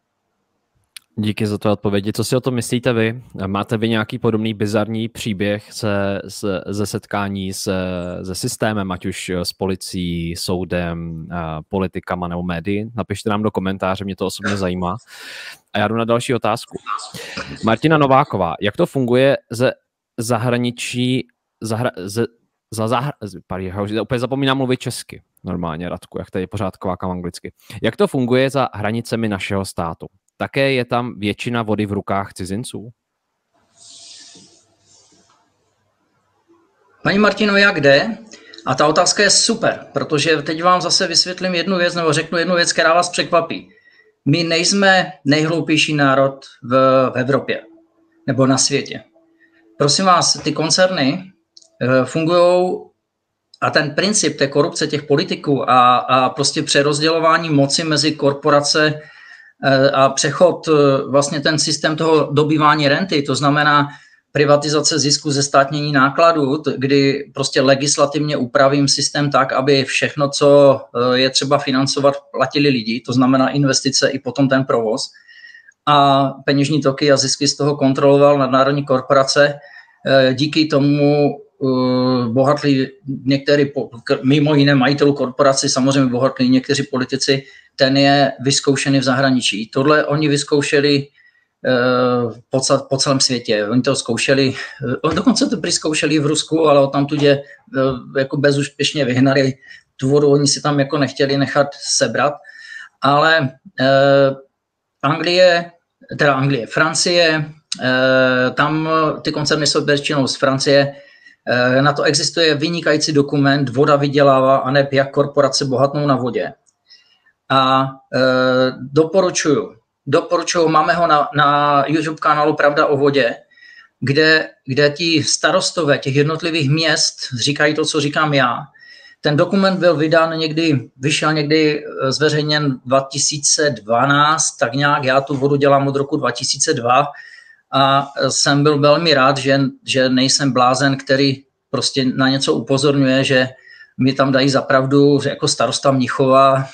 Díky za to odpovědi. Co si o tom myslíte vy? Máte vy nějaký podobný bizarní příběh se, se, ze setkání se, se systémem, ať už s policií, soudem, politikama nebo médií? Napište nám do komentáře, mě to osobně zajímá. A já jdu na další otázku. Martina Nováková, jak to funguje ze zahraničí, zahra, ze, za zahra, pardon, já úplně zapomínám mluvit česky, normálně, Radku, jak tady pořád kvákám anglicky. Jak to funguje za hranicemi našeho státu? Také je tam většina vody v rukách cizinců? Paní Martino, jak jde? A ta otázka je super, protože teď vám zase vysvětlím jednu věc, nebo řeknu jednu věc, která vás překvapí. My nejsme nejhloupější národ v, v Evropě nebo na světě. Prosím vás, ty koncerny e, fungují a ten princip té korupce těch politiků a, a prostě přerozdělování moci mezi korporace a přechod, vlastně ten systém toho dobývání renty, to znamená privatizace zisku ze státnění nákladů, kdy prostě legislativně upravím systém tak, aby všechno, co je třeba financovat, platili lidi, to znamená investice i potom ten provoz a peněžní toky a zisky z toho kontroloval nadnárodní korporace díky tomu bohatli některý, mimo jiné majitelů korporací, samozřejmě bohatli někteří politici, ten je vyzkoušený v zahraničí. Tohle oni vyzkoušeli po, po celém světě. Oni to zkoušeli, dokonce to přizkoušeli v Rusku, ale odtamtud je jako bezúspěšně vyhnali. Důvodu oni si tam jako nechtěli nechat sebrat. Ale eh, Anglie, teda Anglie, Francie, eh, tam ty koncerny jsou většinou z Francie. Eh, na to existuje vynikající dokument Voda vydělává, aneb jak korporace bohatnou na vodě. A eh, doporučuju, doporučuju, máme ho na, na YouTube kanálu Pravda o vodě, kde, kde ti starostové těch jednotlivých měst říkají to, co říkám já. Ten dokument byl vydán někdy, vyšel někdy zveřejněn dva tisíce dvanáct, tak nějak, já tu vodu dělám od roku dva tisíce dva a jsem byl velmi rád, že, že nejsem blázen, který prostě na něco upozorňuje, že mi tam dají zapravdu jako starosta Mnichova,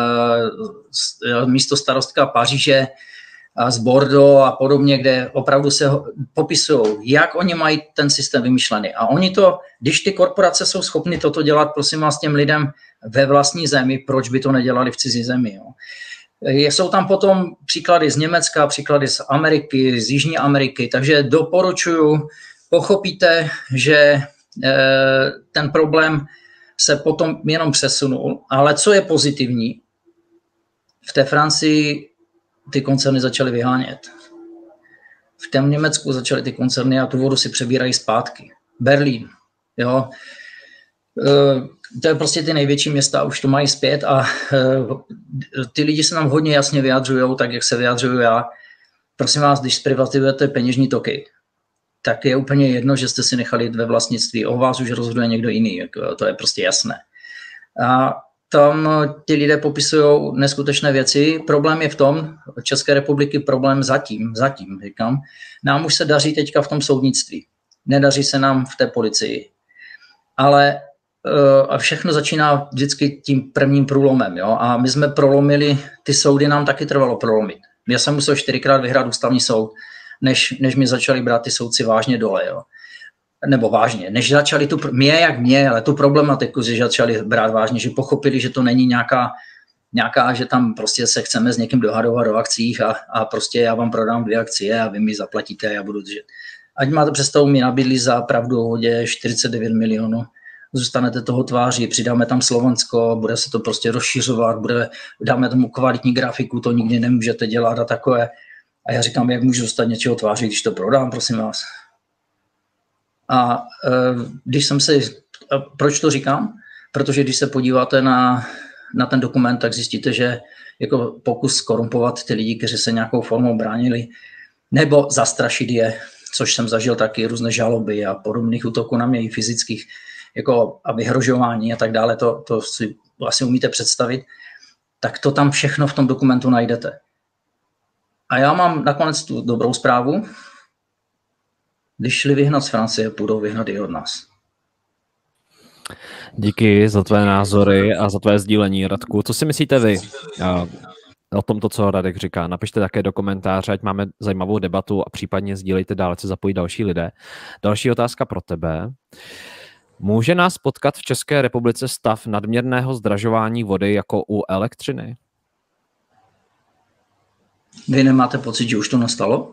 místo starostka Paříže, z Bordeaux a podobně, kde opravdu se popisují, jak oni mají ten systém vymyšlený. A oni to, když ty korporace jsou schopny toto dělat, prosím vás, těm lidem ve vlastní zemi, proč by to nedělali v cizí zemi. Jo? Jsou tam potom příklady z Německa, příklady z Ameriky, z Jižní Ameriky, takže doporučuju, pochopíte, že ten problém se potom jenom přesunul, ale co je pozitivní, v té Francii ty koncerny začaly vyhánět. V tom Německu začaly ty koncerny a tu vodu si přebírají zpátky. Berlín, jo. To je prostě ty největší města, už to mají zpět a ty lidi se nám hodně jasně vyjadřují, tak jak se vyjadřuju já. Prosím vás, když zprivatizujete peněžní toky, tak je úplně jedno, že jste si nechali ve vlastnictví. O vás už rozhoduje někdo jiný, to je prostě jasné. A tam ti lidé popisují neskutečné věci. Problém je v tom, České republiky problém zatím, zatím říkám, nám už se daří teďka v tom soudnictví. Nedaří se nám v té policii. Ale a všechno začíná vždycky tím prvním průlomem. Jo? A my jsme prolomili, ty soudy nám taky trvalo prolomit. Já jsem musel čtyřikrát vyhrát ústavní soud, než, než mi začali brát ty soudci vážně dole. Jo? Nebo vážně, než začali tu, mě jak mě, ale tu problematiku, že začali brát vážně, že pochopili, že to není nějaká, nějaká že tam prostě se chceme s někým dohadovat o akcích a, a prostě já vám prodám dvě akcie a vy mi zaplatíte a já budu držet. Ať máte představu, mi nabídli za pravdu o vodě čtyřicet devět milionů, zůstanete toho tváří, přidáme tam Slovensko, bude se to prostě rozšiřovat, bude, dáme tomu kvalitní grafiku, to nikdy nemůžete dělat a takové. A já říkám, jak můžu zůstat něčeho tváří, když to prodám, prosím vás. A když jsem se, proč to říkám? Protože když se podíváte na, na ten dokument, tak zjistíte, že jako pokus skorumpovat ty lidi, kteří se nějakou formou bránili, nebo zastrašit je, což jsem zažil taky, různé žaloby a podobných útoků na mě i fyzických, jako a vyhrožování a tak dále, to, to si vlastně umíte představit, tak to tam všechno v tom dokumentu najdete. A já mám nakonec tu dobrou zprávu. Když šli vyhnat z Francie, budou vyhnat i od nás. Díky za tvé názory a za tvé sdílení, Radku. Co si myslíte vy o tomto, co Radek říká? Napište také do komentáře, ať máme zajímavou debatu a případně sdílejte dále, co zapojí další lidé. Další otázka pro tebe. Může nás potkat v České republice stav nadměrného zdražování vody jako u elektřiny? Vy nemáte pocit, že už to nastalo?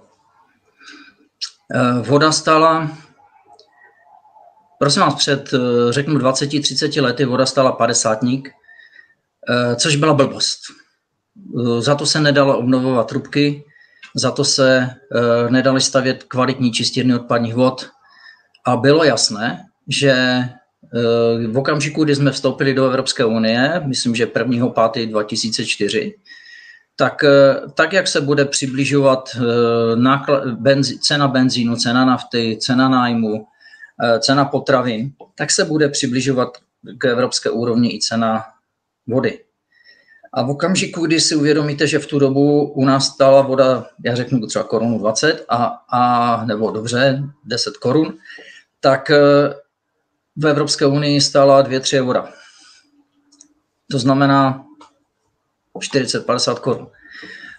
Voda stála, prosím vás, před, řeknu, dvacet třicet lety voda stála padesátník, což byla blbost. Za to se nedalo obnovovat trubky, za to se nedali stavět kvalitní čistírny odpadních vod a bylo jasné, že v okamžiku, kdy jsme vstoupili do Evropské unie, myslím, že prvního pátého dva tisíce čtyři, tak, tak jak se bude přibližovat náklad, benzi, cena benzínu, cena nafty, cena nájmu, cena potravin, tak se bude přibližovat k evropské úrovni i cena vody. A v okamžiku, kdy si uvědomíte, že v tu dobu u nás stála voda, já řeknu třeba korunu dvacet, a, a, nebo dobře, deset korun, tak v Evropské unii stála dvě tři eura. To znamená čtyřicet padesát korun.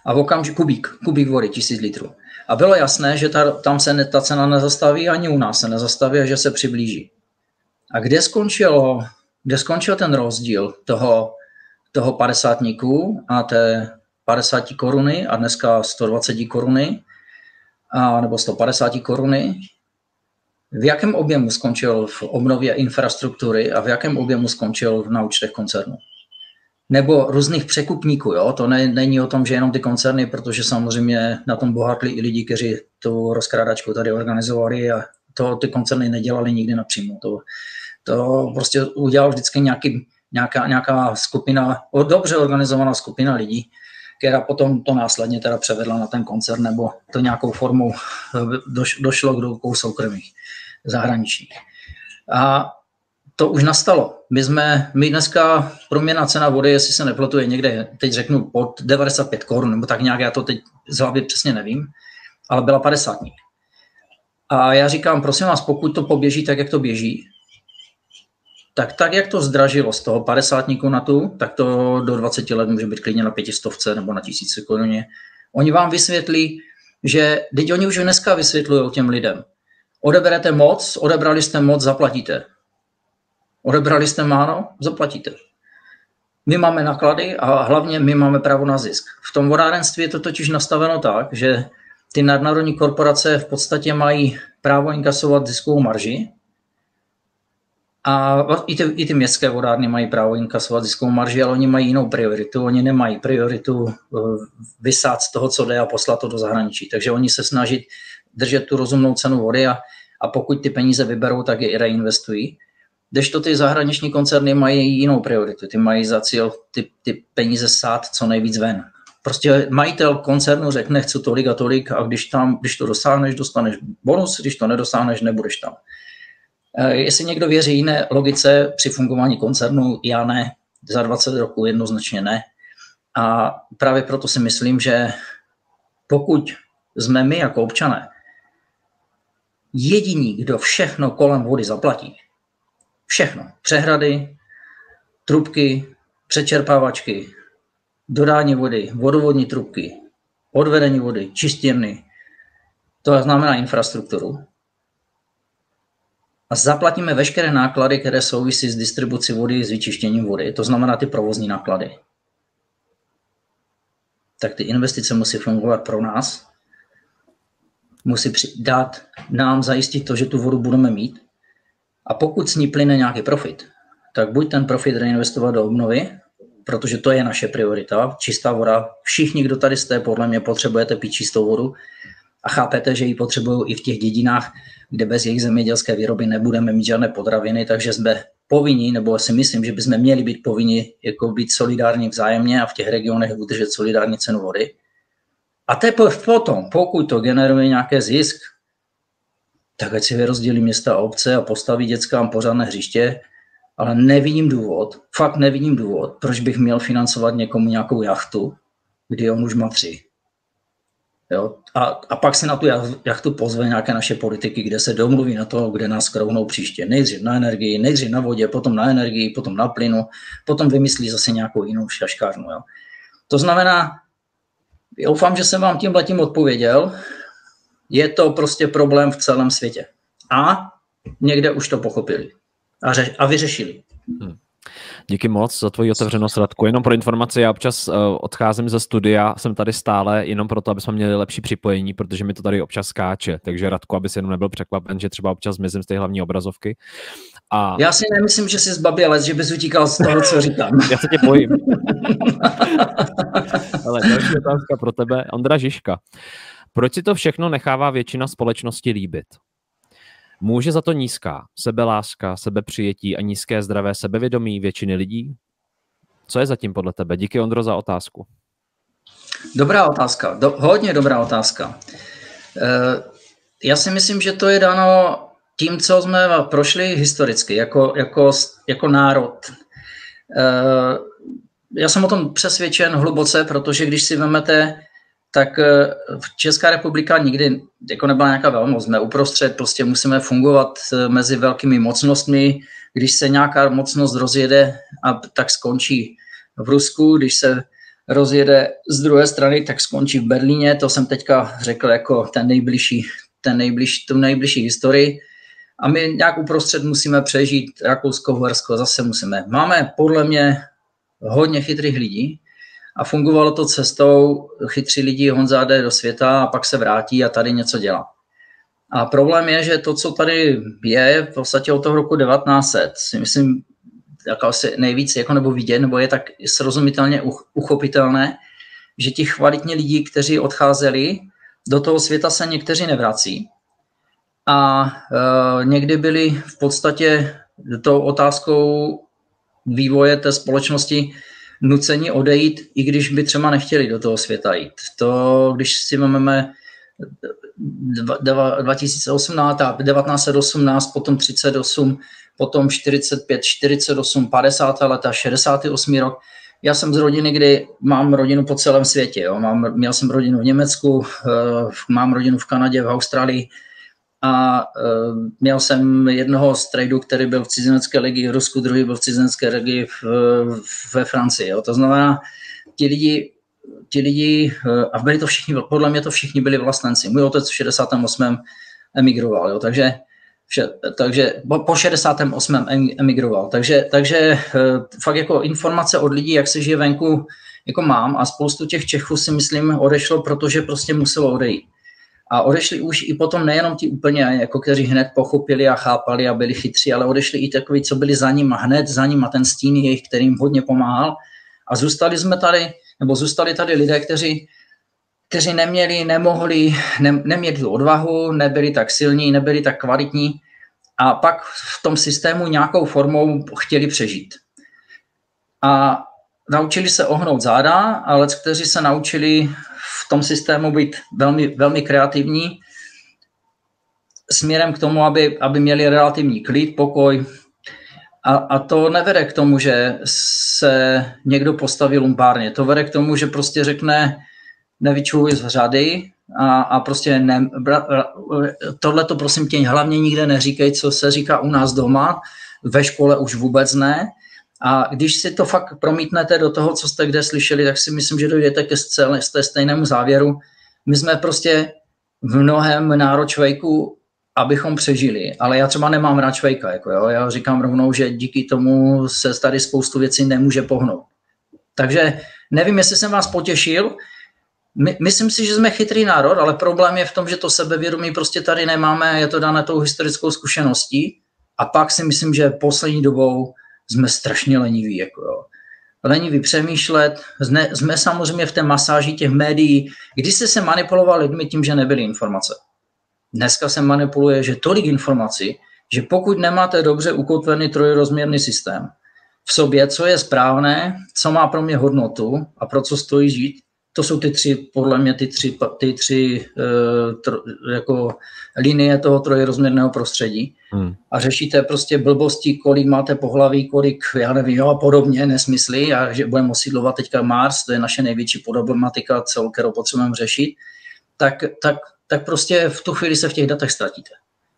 A v okamžiku kubík, kubík vody, tisíc litrů. A bylo jasné, že ta, tam se ne, ta cena nezastaví, ani u nás se nezastaví, a že se přiblíží. A kde skončilo, kde skončil ten rozdíl toho, toho padesátníku a té padesát koruny a dneska sto dvacet koruny, a, nebo sto padesát koruny, v jakém objemu skončil v obnově infrastruktury a v jakém objemu skončil na účtech koncernů? Nebo různých překupníků, jo? To ne, není o tom, že jenom ty koncerny, protože samozřejmě na tom bohatli i lidi, kteří tu rozkrádačku tady organizovali, a to ty koncerny nedělali nikdy napřímo. To, to prostě udělal vždycky nějaký, nějaká, nějaká skupina, dobře organizovaná skupina lidí, která potom to následně teda převedla na ten koncern, nebo to nějakou formou doš, došlo k rukou soukromých zahraničních. A to už nastalo. My jsme, my dneska průměrná cena vody, jestli se nepletu, je někde, teď řeknu, pod devadesát pět korun, nebo tak nějak, já to teď z hlavy přesně nevím, ale byla padesátník. A já říkám, prosím vás, pokud to poběží tak, jak to běží, tak tak, jak to zdražilo z toho padesátníku na tu, tak to do dvaceti let může být klidně na pětistovce nebo na tisíci koruně. Oni vám vysvětlí, že, teď oni už dneska vysvětlují těm lidem, odeberete moc, odebrali jste moc, zaplatíte. Odebrali jste málo, zaplatíte. My máme náklady a hlavně my máme právo na zisk. V tom vodárenství je to totiž nastaveno tak, že ty nadnárodní korporace v podstatě mají právo inkasovat ziskovou marži, a i ty, i ty městské vodárny mají právo inkasovat ziskovou marži, ale oni mají jinou prioritu. Oni nemají prioritu vysát z toho, co jde, a poslat to do zahraničí. Takže oni se snaží držet tu rozumnou cenu vody, a, a pokud ty peníze vyberou, tak je i reinvestují. Kdežto ty zahraniční koncerny mají jinou prioritu. Ty mají za cíl ty, ty peníze sát co nejvíc ven. Prostě majitel koncernu řekne, chci tolik a tolik, a když, tam, když to dosáhneš, dostaneš bonus, když to nedosáhneš, nebudeš tam. Jestli někdo věří jiné logice při fungování koncernu, já ne, za dvacet roků jednoznačně ne. A právě proto si myslím, že pokud jsme my jako občané jediní, kdo všechno kolem vody zaplatí, všechno, přehrady, trubky, přečerpávačky, dodání vody, vodovodní trubky, odvedení vody, čistírny, to znamená infrastrukturu, a zaplatíme veškeré náklady, které souvisí s distribucí vody, s vyčištěním vody, to znamená ty provozní náklady, tak ty investice musí fungovat pro nás, musí dát nám zajistit to, že tu vodu budeme mít, a pokud s ní plyne nějaký profit, tak buď ten profit reinvestovat do obnovy, protože to je naše priorita, čistá voda. Všichni, kdo tady jste, podle mě potřebujete pít čistou vodu, a chápete, že ji potřebují i v těch dědinách, kde bez jejich zemědělské výroby nebudeme mít žádné potraviny, takže jsme povinni, nebo si myslím, že bychom měli být povinni jako být solidární vzájemně a v těch regionech udržet solidární cenu vody. A teprve potom, pokud to generuje nějaký zisk, tak ať si vyrozdělí města a obce a postaví dětskám pořádné hřiště, ale nevidím důvod, fakt nevidím důvod, proč bych měl financovat někomu nějakou jachtu, kdy on už má tři. Jo? A, a pak se na tu jachtu pozve nějaké naše politiky, kde se domluví na to, kde nás krouhnou příště. Nejdřív na energii, nejdřív na vodě, potom na energii, potom na plynu, potom vymyslí zase nějakou jinou šaškárnu. Jo? To znamená, doufám, že jsem vám tímhletím odpověděl, je to prostě problém v celém světě. A někde už to pochopili a, řeš, a vyřešili. Hmm. Díky moc za tvoji otevřenost, Radku. Jenom pro informaci, já občas uh, odcházím ze studia, jsem tady stále jenom proto, aby jsme měli lepší připojení, protože mi to tady občas skáče. Takže Radku, aby si jenom nebyl překvapen, že třeba občas zmizím z té hlavní obrazovky. A... Já si nemyslím, že jsi zbabělec, že bys utíkal z toho, co říkám. Já se tě bojím. Ale další otázka pro tebe. Ondra Žižka. Proč si to všechno nechává většina společnosti líbit? Může za to nízká sebeláska, sebepřijetí a nízké zdravé sebevědomí většiny lidí? Co je zatím podle tebe? Díky, Ondro, za otázku. Dobrá otázka, Do, hodně dobrá otázka. E, já si myslím, že to je dáno tím, co jsme prošli historicky jako, jako, jako národ. E, já jsem o tom přesvědčen hluboce, protože když si vezmete, tak Česká republika nikdy jako nebyla nějaká velmoc. Jsme uprostřed, prostě musíme fungovat mezi velkými mocnostmi. Když se nějaká mocnost rozjede, a tak skončí v Rusku, když se rozjede z druhé strany, tak skončí v Berlíně. To jsem teďka řekl jako ten nejbližší, ten nejbližší, tu nejbližší historii. A my nějak uprostřed musíme přežít Rakousko, Uhersko, zase musíme. Máme podle mě hodně chytrých lidí a fungovalo to cestou chytří lidi, Honza jde do světa a pak se vrátí a tady něco dělá. A problém je, že to, co tady je v podstatě od toho roku devatenáct set, si myslím, jako asi nejvíc jako nebo vidět, nebo je tak srozumitelně uchopitelné, že ti kvalitní lidi, kteří odcházeli, do toho světa se někteří nevrací. A e, někdy byli v podstatě tou otázkou vývoje té společnosti nuceni odejít, i když by třeba nechtěli do toho světa jít. To, když si máme dva tisíce osmnáct, devatenáct set osmnáct, potom třicet osm, potom čtyřicet pět, čtyřicet osm, padesátá leta, šedesátý osmý rok. Já jsem z rodiny, kdy mám rodinu po celém světě. Jo. Mám, měl jsem rodinu v Německu, mám rodinu v Kanadě, v Austrálii a měl jsem jednoho z tradeů, který byl v cizinecké legii v Rusku, druhý byl v cizinecké legii v, ve Francii. Jo. To znamená, ti lidi, ti lidi, a byli to všichni, podle mě to všichni byli vlastenci. Můj otec v šedesátém osmém emigroval, jo. takže Takže po šedesátém osmém emigroval. Takže, takže fakt jako informace od lidí, jak se žije venku, jako mám a spoustu těch Čechů si myslím odešlo, protože prostě muselo odejít. A odešli už i potom nejenom ti úplně, jako kteří hned pochopili a chápali a byli chytří, ale odešli i takoví, co byli za ním a hned za ním a ten stín jejich, který jim hodně pomáhal. A zůstali jsme tady, nebo zůstali tady lidé, kteří kteří neměli, nemohli, ne, neměli tu odvahu, nebyli tak silní, nebyli tak kvalitní a pak v tom systému nějakou formou chtěli přežít. A naučili se ohnout záda, ale kteří se naučili v tom systému být velmi, velmi kreativní směrem k tomu, aby, aby měli relativní klid, pokoj. A, a to nevede k tomu, že se někdo postaví lumpárně. To vede k tomu, že prostě řekne, nevyčuhuj z řady a, a prostě ne, tohle to prosím tě hlavně nikde neříkej, co se říká u nás doma, ve škole už vůbec ne. A když si to fakt promítnete do toho, co jste kde slyšeli, tak si myslím, že dojdete ke stejnému závěru. My jsme prostě v mnohem náročvejku, abychom přežili, ale já třeba nemám rád švejka. Jako jo. Já říkám rovnou, že díky tomu se tady spoustu věcí nemůže pohnout. Takže nevím, jestli jsem vás potěšil. My, myslím si, že jsme chytrý národ, ale problém je v tom, že to sebevědomí prostě tady nemáme, je to dané tou historickou zkušeností a pak si myslím, že poslední dobou jsme strašně leniví. Jako jo. Leniví přemýšlet, jsme, jsme samozřejmě v té masáži těch médií, kdy se se manipuloval lidmi tím, že nebyly informace. Dneska se manipuluje, že tolik informací, že pokud nemáte dobře ukotvený trojrozměrný systém v sobě, co je správné, co má pro mě hodnotu a pro co stojí žít, to jsou ty tři, podle mě, ty tři, ty tři uh, tro, jako linie toho trojrozměrného prostředí. Hmm. A řešíte prostě blbosti, kolik máte pohlaví, kolik, já nevím, jo, a podobně, nesmysly, a že budeme osídlovat teďka Mars, to je naše největší problematika, celou, kterou potřebujeme řešit, tak, tak, tak prostě v tu chvíli se v těch datech ztratíte.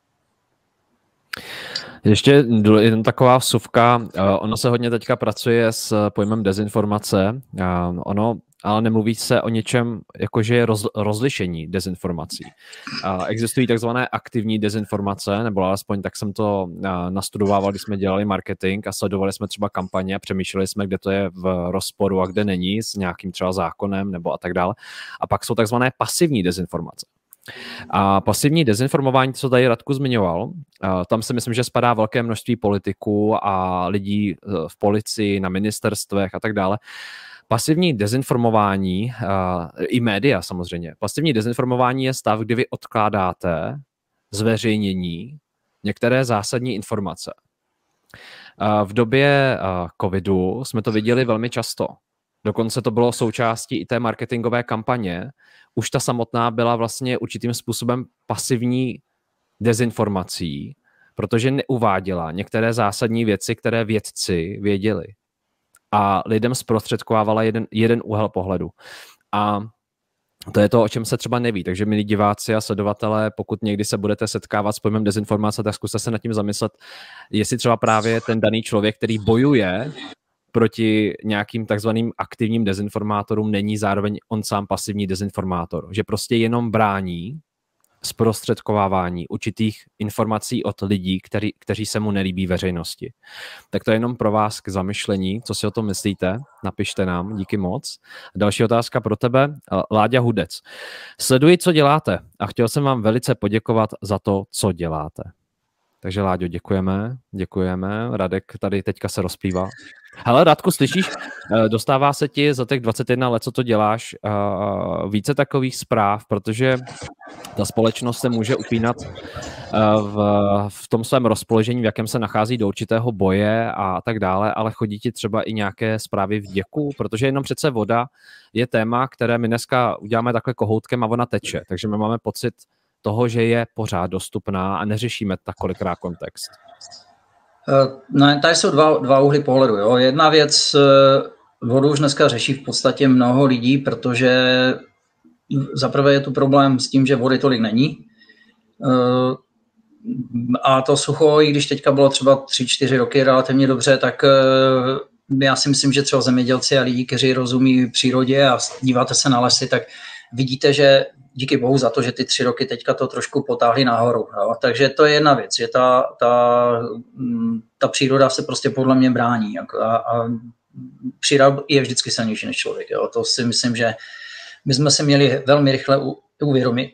Ještě jen taková vsuvka, ono se hodně teďka pracuje s pojmem dezinformace, ono ale nemluví se o něčem, jakože je roz, rozlišení dezinformací. A existují takzvané aktivní dezinformace, nebo alespoň tak jsem to nastudovával, když jsme dělali marketing a sledovali jsme třeba kampaně a přemýšleli jsme, kde to je v rozporu a kde není s nějakým třeba zákonem nebo a tak dále. A pak jsou takzvané pasivní dezinformace. A pasivní dezinformování, co tady Radku zmiňoval, tam si myslím, že spadá velké množství politiků a lidí v policii, na ministerstvech a tak dále. Pasivní dezinformování, i média samozřejmě, pasivní dezinformování je stav, kdy vy odkládáte zveřejnění některé zásadní informace. V době covidu jsme to viděli velmi často. Dokonce to bylo součástí i té marketingové kampaně. Už ta samotná byla vlastně určitým způsobem pasivní dezinformací, protože neuváděla některé zásadní věci, které vědci věděli. A lidem zprostředkovávala jeden, jeden úhel pohledu. A to je to, o čem se třeba neví. Takže milí diváci a sledovatelé, pokud někdy se budete setkávat s pojmem dezinformace, tak zkuste se nad tím zamyslet, jestli třeba právě ten daný člověk, který bojuje proti nějakým takzvaným aktivním dezinformátorům není zároveň on sám pasivní dezinformátor, že prostě jenom brání zprostředkovávání určitých informací od lidí, který, kteří se mu nelíbí veřejnosti. Tak to je jenom pro vás k zamyšlení, co si o tom myslíte, napište nám, díky moc. Další otázka pro tebe, Láďa Hudec. Sleduji, co děláte a chtěl jsem vám velice poděkovat za to, co děláte. Takže Láďo, děkujeme, děkujeme. Radek tady teďka se rozpívá. Hele, Radku, slyšíš, dostává se ti za těch dvacet jedna let, co to děláš, více takových zpráv, protože ta společnost se může upínat v, v tom svém rozpoložení, v jakém se nachází do určitého boje a tak dále, ale chodí ti třeba i nějaké zprávy vděku, protože jenom přece voda je téma, které my dneska uděláme takhle kohoutkem a ona teče, takže my máme pocit toho, že je pořád dostupná a neřešíme tak kolikrát kontext. No, tady jsou dva, dva úhly pohledu. Jo. Jedna věc, vodu už dneska řeší v podstatě mnoho lidí, protože zaprvé je tu problém s tím, že vody tolik není. A to sucho, i když teďka bylo třeba tři čtyři roky relativně dobře, tak já si myslím, že třeba zemědělci a lidi, kteří rozumí přírodě a díváte se na lesy, tak vidíte, že díky bohu za to, že ty tři roky teďka to trošku potáhli nahoru. Jo. Takže to je jedna věc, že ta, ta, ta příroda se prostě podle mě brání. A, a příroda je vždycky silnější než člověk. Jo. To si myslím, že my jsme se měli velmi rychle uvědomit.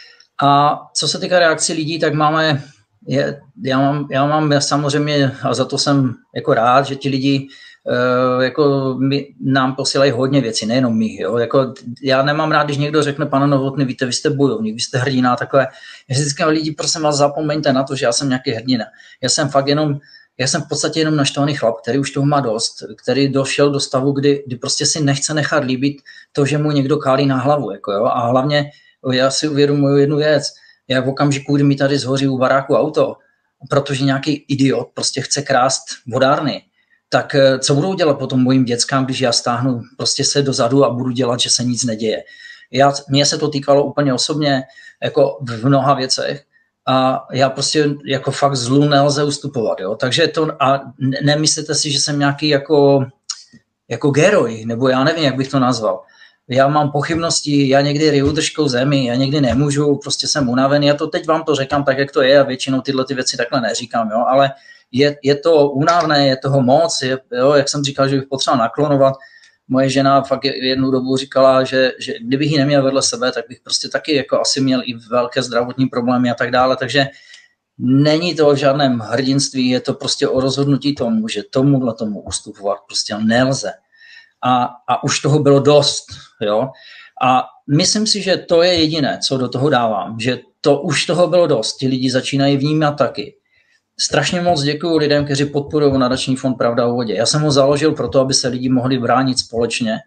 A co se týká reakcí lidí, tak máme, je, já, mám, já mám samozřejmě, a za to jsem jako rád, že ti lidi Uh, jako my, nám posílají hodně věcí, nejenom my. Jo? Jako, já nemám rád, když někdo řekne, pane Novotný, víte, vy jste bojovník, vy jste hrdina, takové. Já si říkám, lidi, prosím vás, zapomeňte na to, že já jsem nějaký hrdina. Já jsem fakt jenom, já jsem v podstatě jenom naštvaný chlap, který už toho má dost, který došel do stavu, kdy, kdy prostě si nechce nechat líbit to, že mu někdo kálí na hlavu. Jako, jo? A hlavně já si uvědomuji jednu věc, jak v okamžiku, kdy mi tady zhoří u baráku auto, protože nějaký idiot prostě chce krást vodárny, tak co budou dělat potom mojím dětskám, když já stáhnu prostě se dozadu a budu dělat, že se nic neděje. Já, mně se to týkalo úplně osobně jako v mnoha věcech a já prostě jako fakt zlu nelze ustupovat. Jo? Takže to a nemyslete si, že jsem nějaký jako, jako geroj, nebo já nevím, jak bych to nazval. Já mám pochybnosti, já někdy ryju držkou zemi, já někdy nemůžu, prostě jsem unavený. Já to teď vám to říkám tak, jak to je a většinou tyhle ty věci takhle neříkám, jo? Ale Je, je to únavné, je toho moc, je, jo, jak jsem říkal, že bych potřeboval naklonovat. Moje žena fakt jednu dobu říkala, že, že kdybych ji neměl vedle sebe, tak bych prostě taky jako asi měl i velké zdravotní problémy a tak dále, takže není to o žádném hrdinství, je to prostě o rozhodnutí tomu, že tomuhle tomu ustupovat prostě nelze. A, a už toho bylo dost, jo. A myslím si, že to je jediné, co do toho dávám, že to už toho bylo dost, ti lidi začínají vnímat taky. Strašně moc děkuju lidem, kteří podporují nadační fond Pravda o vodě. Já jsem ho založil proto, aby se lidi mohli bránit společně.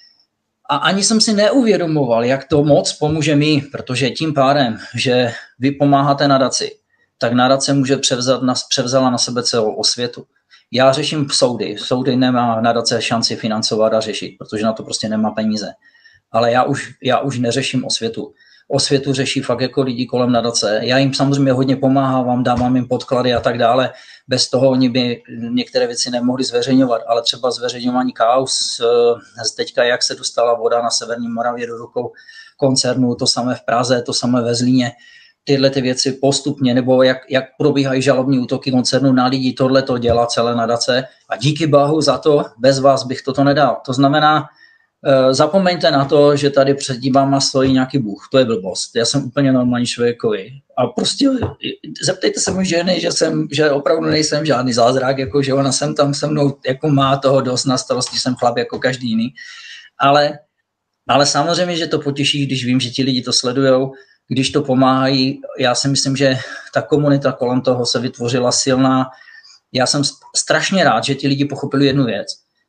A ani jsem si neuvědomoval, jak to moc pomůže mi, protože tím pádem, že vy pomáháte nadaci, tak nadace může převzat na, převzala na sebe celou osvětu. Já řeším soudy. Soudy nemá nadace šanci financovat a řešit, protože na to prostě nemá peníze. Ale já už, já už neřeším osvětu. Osvětu řeší fakt jako lidi kolem nadace. Já jim samozřejmě hodně pomáhám, dávám jim podklady a tak dále. Bez toho oni by některé věci nemohli zveřejňovat, ale třeba zveřejňování kauz, teďka jak se dostala voda na severní Moravě do rukou koncernu, to samé v Praze, to samé ve Zlíně, tyhle ty věci postupně, nebo jak, jak probíhají žalobní útoky koncernu na lidi, tohle to dělá celé nadace a díky bohu za to, bez vás bych toto nedal. To znamená, zapomeňte na to, že tady před váma stojí nějaký bůh. To je blbost. Já jsem úplně normální člověkovi. A prostě zeptejte se můj ženy, že, jsem, že opravdu nejsem žádný zázrak, jako, že ona sem tam se mnou jako má toho dost na starosti, jsem chlap jako každý jiný. Ale, ale samozřejmě, že to potěší, když vím, že ti lidi to sledujou, když to pomáhají. Já si myslím, že ta komunita kolem toho se vytvořila silná. Já jsem strašně rád, že ti lidi pochopili jednu věc,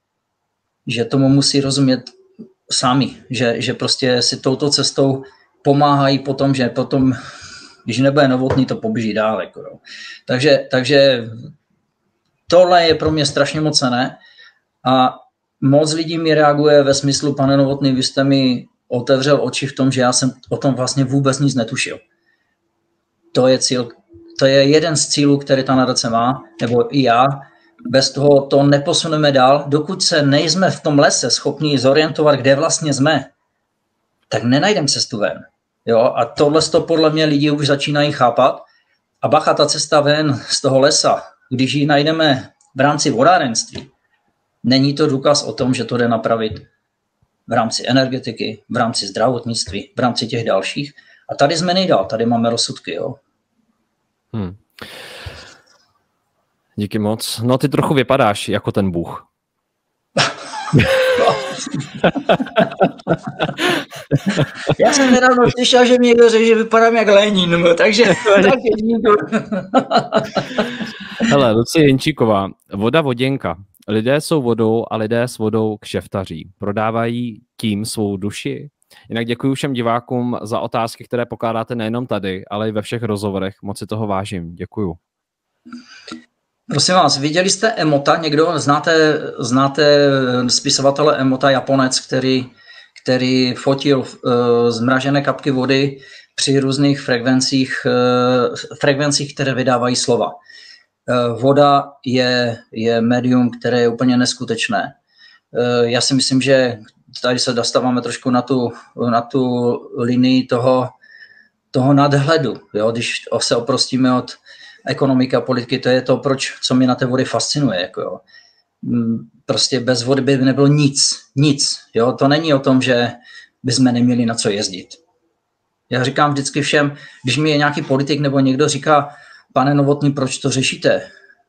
že tomu musí rozumět sami, že, že prostě si touto cestou pomáhají potom, že potom, když nebude Novotný, to poběží dál. Jako, no. takže, takže tohle je pro mě strašně moc cenné a moc lidí mi reaguje ve smyslu, pane Novotný, vy jste mi otevřel oči v tom, že já jsem o tom vlastně vůbec nic netušil. To je cíl, to je jeden z cílů, který ta nadace má, nebo i já, Bez toho to neposuneme dál. Dokud se nejsme v tom lese schopni zorientovat, kde vlastně jsme, tak nenajdeme cestu ven. Jo? A tohle to podle mě lidi už začínají chápat. A bacha, ta cesta ven z toho lesa, když ji najdeme v rámci vodárenství, není to důkaz o tom, že to jde napravit v rámci energetiky, v rámci zdravotnictví, v rámci těch dalších. A tady jsme nejdál, tady máme rozsudky. Jo? Hmm. Díky moc. No ty trochu vypadáš jako ten Bůh. Já jsem nedávno slyšel, že mi někdo řekl, že vypadám jak Lenin, takže tak Hele, Lucie Jenčíková, voda voděnka. Lidé jsou vodou a lidé s vodou kšeftaří. Prodávají tím svou duši? Jinak děkuji všem divákům za otázky, které pokládáte nejenom tady, ale i ve všech rozhovorech. Moc si toho vážím. Děkuju. Prosím vás, viděli jste Emota? Někdo znáte, znáte spisovatele Emota, Japonec, který, který fotil uh, zmražené kapky vody při různých frekvencích, uh, frekvencích, které vydávají slova. Uh, voda je, je médium, které je úplně neskutečné. Uh, já si myslím, že tady se dostáváme trošku na tu, na tu linii toho, toho nadhledu. Jo? Když se oprostíme od ekonomika, politiky, to je to, proč, co mě na té vody fascinuje. Jako jo. Prostě bez vody by nebylo nic, nic. Jo. To není o tom, že bychom neměli na co jezdit. Já říkám vždycky všem, když mi je nějaký politik nebo někdo říká, pane Novotný, proč to řešíte?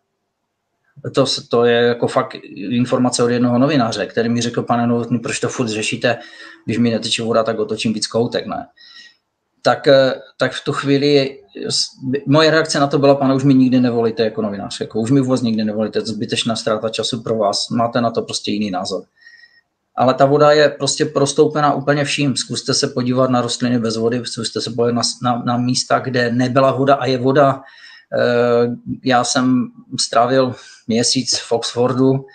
To, to je jako fakt informace od jednoho novináře, který mi řekl, pane Novotný, proč to furt řešíte, když mi neteče voda, tak otočím víc koutek, ne? Tak, tak v tu chvíli moje reakce na to byla, pane, už mi nikdy nevolíte jako novinář, jako už mi vůbec nikdy nevolíte, to je zbytečná ztráta času pro vás, máte na to prostě jiný názor. Ale ta voda je prostě prostoupená úplně vším, zkuste se podívat na rostliny bez vody, zkuste se podívat na, na, na místa, kde nebyla voda a je voda. Já jsem strávil měsíc v Oxfordu,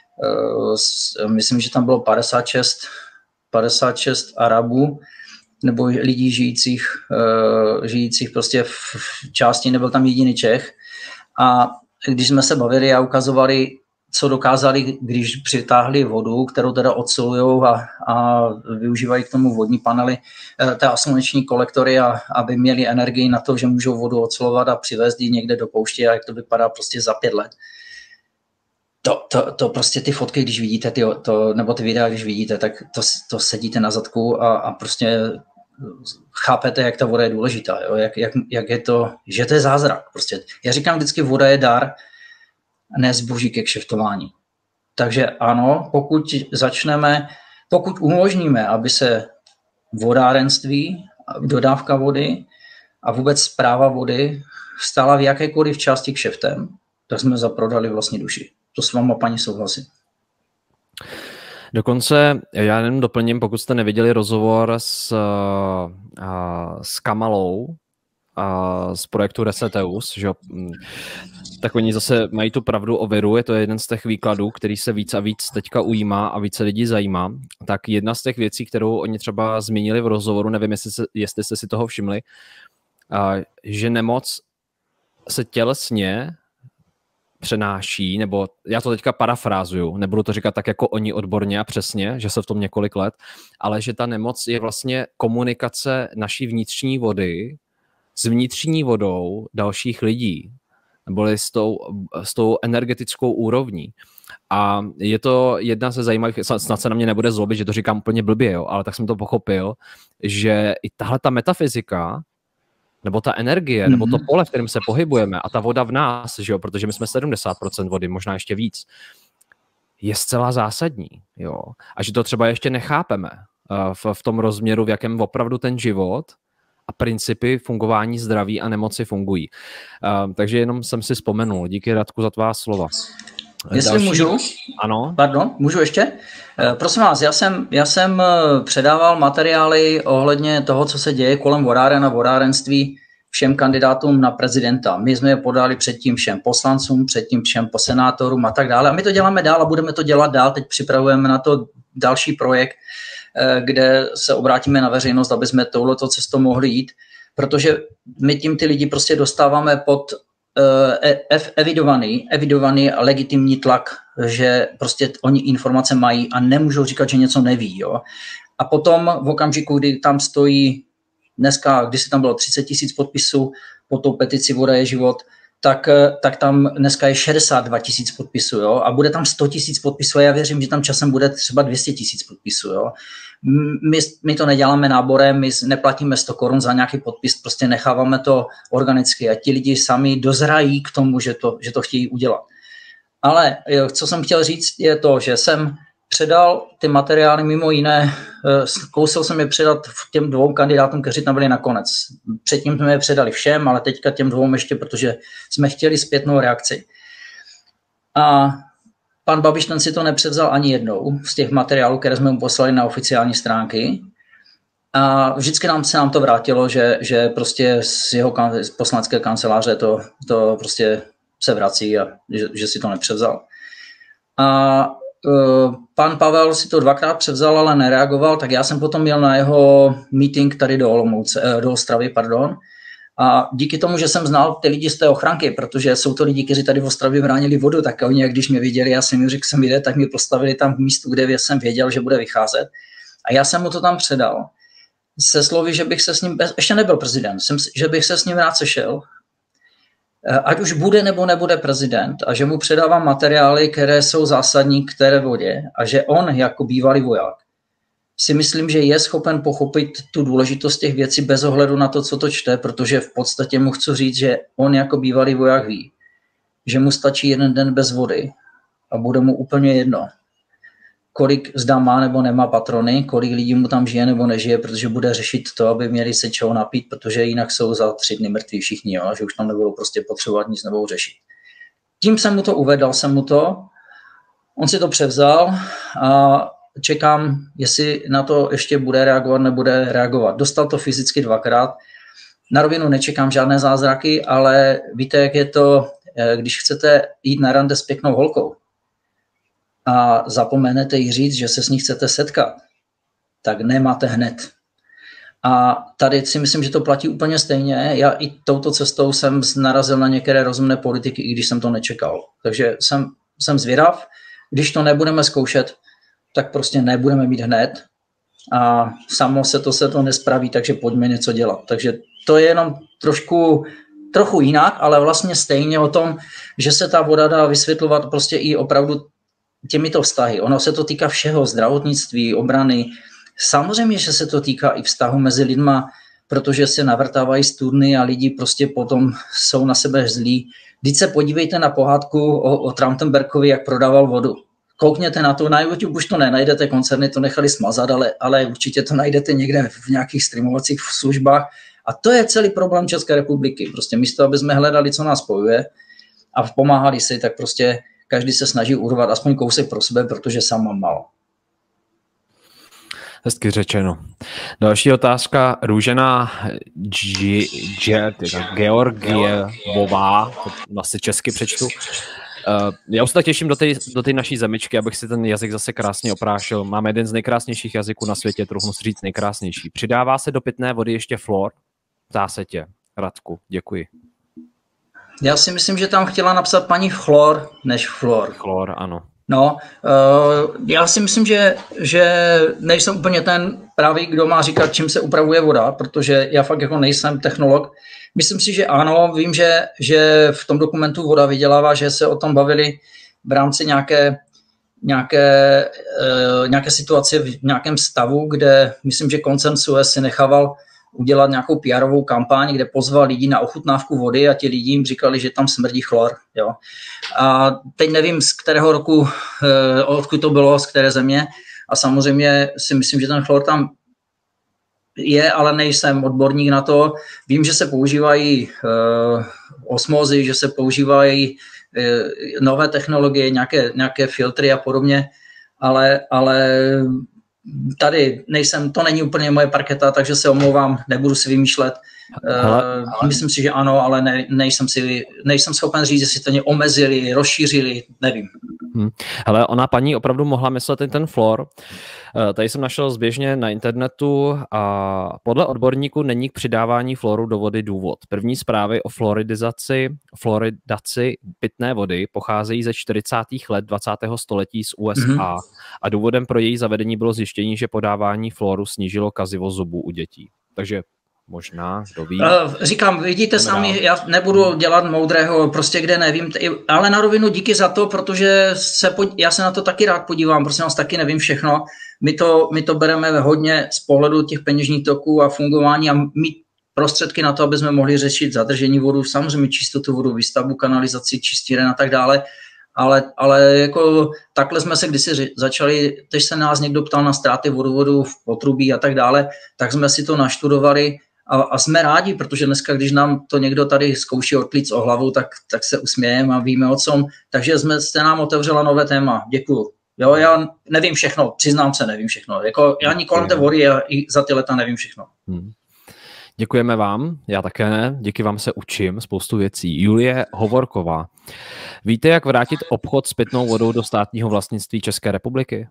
myslím, že tam bylo padesát šest, padesát šest Arabů, nebo lidí žijících, uh, žijících prostě v, v části, nebyl tam jediný Čech. A když jsme se bavili a ukazovali, co dokázali, když přitáhli vodu, kterou teda odsolují a, a využívají k tomu vodní panely, ta sluneční kolektory, a, aby měli energii na to, že můžou vodu odsolovat a přivést ji někde do pouště, a jak to vypadá prostě za pět let. To, to, to prostě ty fotky, když vidíte, ty, to, nebo ty videa, když vidíte, tak to, to sedíte na zadku a, a prostě chápete, jak ta voda je důležitá, jo? Jak, jak, jak je to, že to je zázrak. Prostě. Já říkám vždycky, voda je dar, ne zboží ke kšeftování. Takže ano, pokud začneme, pokud umožníme, aby se vodárenství, dodávka vody a vůbec správa vody stala v jakékoliv části kšeftem, tak jsme zaprodali vlastní duši. To s váma, paní, souhlasím. Dokonce, já jenom doplním, pokud jste neviděli rozhovor s, s Kamalou z projektu Reseteus, že, tak oni zase mají tu pravdu o viru, je to jeden z těch výkladů, který se víc a víc teďka ujímá a více lidí zajímá. Tak jedna z těch věcí, kterou oni třeba zmínili v rozhovoru, nevím, jestli, se, jestli jste si toho všimli, že nemoc se tělesně přenáší, nebo já to teďka parafrázuju, nebudu to říkat tak jako oni odborně a přesně, že se v tom několik let, ale že ta nemoc je vlastně komunikace naší vnitřní vody s vnitřní vodou dalších lidí, neboli s tou, s tou energetickou úrovní. A je to jedna ze zajímavých, snad se na mě nebude zlobit, že to říkám úplně blbě, jo, ale tak jsem to pochopil, že i tahle ta metafyzika, nebo ta energie, mm-hmm. nebo to pole, v kterém se pohybujeme, a ta voda v nás, že jo, protože my jsme sedmdesát procent vody, možná ještě víc, je zcela zásadní. Jo? A že to třeba ještě nechápeme uh, v, v tom rozměru, v jakém opravdu ten život a principy fungování zdraví a nemoci fungují. Uh, takže jenom jsem si vzpomenul. Díky, Radku, za tvá slova. Jestli Další... můžu? Ano. Pardon, můžu ještě? Uh, prosím vás, já jsem, já jsem předával materiály ohledně toho, co se děje kolem vodáren a vodárenství všem kandidátům na prezidenta. My jsme je podali předtím všem poslancům, předtím všem senátorům a tak dále. A my to děláme dál a budeme to dělat dál. Teď připravujeme na to další projekt, kde se obrátíme na veřejnost, aby jsme touhleto cestou mohli jít, protože my tím ty lidi prostě dostáváme pod evidovaný, evidovaný a legitimní tlak, že prostě oni informace mají a nemůžou říkat, že něco neví. Jo? A potom v okamžiku, kdy tam stojí dneska, když se tam bylo třicet tisíc podpisů po tou petici Voda je život, tak, tak tam dneska je šedesát dva tisíc podpisů, jo? A bude tam sto tisíc podpisů a já věřím, že tam časem bude třeba dvě stě tisíc podpisů. Jo? My, my to neděláme náborem, my neplatíme sto korun za nějaký podpis, prostě necháváme to organicky a ti lidi sami dozrají k tomu, že to, že to chtějí udělat. Ale jo, co jsem chtěl říct je to, že jsem předal ty materiály mimo jiné, zkoušel jsem je předat těm dvou kandidátům, kteří tam byli nakonec. Předtím jsme je předali všem, ale teďka těm dvou ještě, protože jsme chtěli zpětnou reakci. A pan Babiš ten si to nepřevzal ani jednou z těch materiálů, které jsme mu poslali na oficiální stránky. A vždycky nám se nám to vrátilo, že, že prostě z jeho z poslanecké kanceláře to, to prostě se vrací a že, že si to nepřevzal. A pan Pavel si to dvakrát převzal, ale nereagoval, tak já jsem potom jel na jeho meeting tady do Olomouce, do Ostravy, pardon. A díky tomu, že jsem znal ty lidi z té ochranky, protože jsou to lidi, kteří tady v Ostravě bránili vodu, tak oni, když mě viděli, já jsem jim řekl, jsem jde, tak mě postavili tam v místu, kde jsem věděl, že bude vycházet. A já jsem mu to tam předal se slovy, že bych se s ním, ještě nebyl prezident, jsem, že bych se s ním rád sešel, ať už bude nebo nebude prezident, a že mu předávám materiály, které jsou zásadní k té vodě a že on jako bývalý voják si myslím, že je schopen pochopit tu důležitost těch věcí bez ohledu na to, co to čte, protože v podstatě mu chci říct, že on jako bývalý voják ví, že mu stačí jeden den bez vody a bude mu úplně jedno, kolik zda má nebo nemá patrony, kolik lidí mu tam žije nebo nežije, protože bude řešit to, aby měli se čeho napít, protože jinak jsou za tři dny mrtví všichni, jo, že už tam nebudou prostě potřebovat, nic nebudou řešit. Tím jsem mu to uvedl, jsem mu to, on si to převzal a čekám, jestli na to ještě bude reagovat, nebude reagovat. Dostal to fyzicky dvakrát, na rovinu nečekám žádné zázraky, ale víte, jak je to, když chcete jít na rande s pěknou holkou a zapomenete jí říct, že se s ní chcete setkat, tak nemáte hned. A tady si myslím, že to platí úplně stejně. Já i touto cestou jsem narazil na některé rozumné politiky, i když jsem to nečekal. Takže jsem, jsem zvědav, když to nebudeme zkoušet, tak prostě nebudeme mít hned a samo se to se to nespraví, takže pojďme něco dělat. Takže to je jenom trošku, trochu jinak, ale vlastně stejně o tom, že se ta voda dá vysvětlovat prostě i opravdu těmito vztahy. Ono se to týká všeho, zdravotnictví, obrany. Samozřejmě, že se to týká i vztahu mezi lidma, protože se navrtávají studny a lidi prostě potom jsou na sebe zlí. Vždyť se podívejte na pohádku o, o Trautenbergovi, jak prodával vodu. Koukněte na to, na YouTube už to nenajdete, koncerny to nechali smazat, ale, ale určitě to najdete někde v nějakých streamovacích službách. A to je celý problém České republiky. Prostě místo, aby jsme hledali, co nás spojuje a pomáhali si, tak prostě každý se snaží urvat aspoň kousek pro sebe, protože sám mám málo. Hezky řečeno. Další otázka. Růžena Georgievová, vlastně česky přečtu. Já už se tak těším do té do té naší zemičky, abych si ten jazyk zase krásně oprášil. Máme jeden z nejkrásnějších jazyků na světě, trochu si říct nejkrásnější. Přidává se do pitné vody ještě fluor? Ptá se tě, Radku. Děkuji. Já si myslím, že tam chtěla napsat paní chlor než fluor. Chlor, ano. No, uh, já si myslím, že, že nejsem úplně ten pravý, kdo má říkat, čím se upravuje voda, protože já fakt jako nejsem technolog. Myslím si, že ano, vím, že, že v tom dokumentu Voda vydělává, že se o tom bavili v rámci nějaké, nějaké, uh, nějaké situace v nějakém stavu, kde myslím, že koncern Suez si nechával udělat nějakou P R-ovou kampaň, kde pozval lidi na ochutnávku vody a ti lidi jim říkali, že tam smrdí chlor. Jo. A teď nevím, z kterého roku, eh, odkud to bylo, z které země. A samozřejmě si myslím, že ten chlor tam je, ale nejsem odborník na to. Vím, že se používají eh, osmózy, že se používají eh, nové technologie, nějaké, nějaké filtry a podobně, ale, ale tady nejsem, to není úplně moje parketa, takže se omlouvám, nebudu si vymýšlet. Hele, uh, myslím si, že ano, ale ne, nejsem, si, nejsem schopen říct, jestli to ně omezili, rozšířili, nevím. Hmm. Hele, ona paní opravdu mohla myslet i ten flor. Tady jsem našel zběžně na internetu a podle odborníků není k přidávání floru do vody důvod. První zprávy o floridizaci, floridaci pitné vody pocházejí ze čtyřicátých let dvacátého století z U S A mm-hmm. a důvodem pro její zavedení bylo zjištění, že podávání floru snížilo kazivost zubů u dětí. Takže možná, kdo ví. Říkám, vidíte sami, já nebudu dělat moudrého, prostě kde nevím, ale na rovinu díky za to, protože se pod, já se na to taky rád podívám, prostě nás taky nevím všechno. My to, my to bereme hodně z pohledu těch peněžních toků a fungování a mít prostředky na to, aby jsme mohli řešit zadržení vodu, samozřejmě čistotu vodu, výstavbu kanalizací, čistíren a tak dále. Ale, ale jako takhle jsme se kdysi začali, teď se nás někdo ptal na ztráty vodovodu v potrubí a tak dále, tak jsme si to naštudovali a, a jsme rádi, protože dneska, když nám to někdo tady zkouší odklíct o hlavu, tak, tak se usmějeme a víme o čem. Takže jsme, jste nám otevřela nové téma. Děkuju. Jo, já nevím všechno, přiznám se, nevím všechno. Jako, já ani kolem té vody a i za ty leta nevím všechno. Hmm. Děkujeme vám, já také ne, díky vám se učím spoustu věcí. Julie Hovorková. Víte, jak vrátit obchod s pitnou vodou do státního vlastnictví České republiky?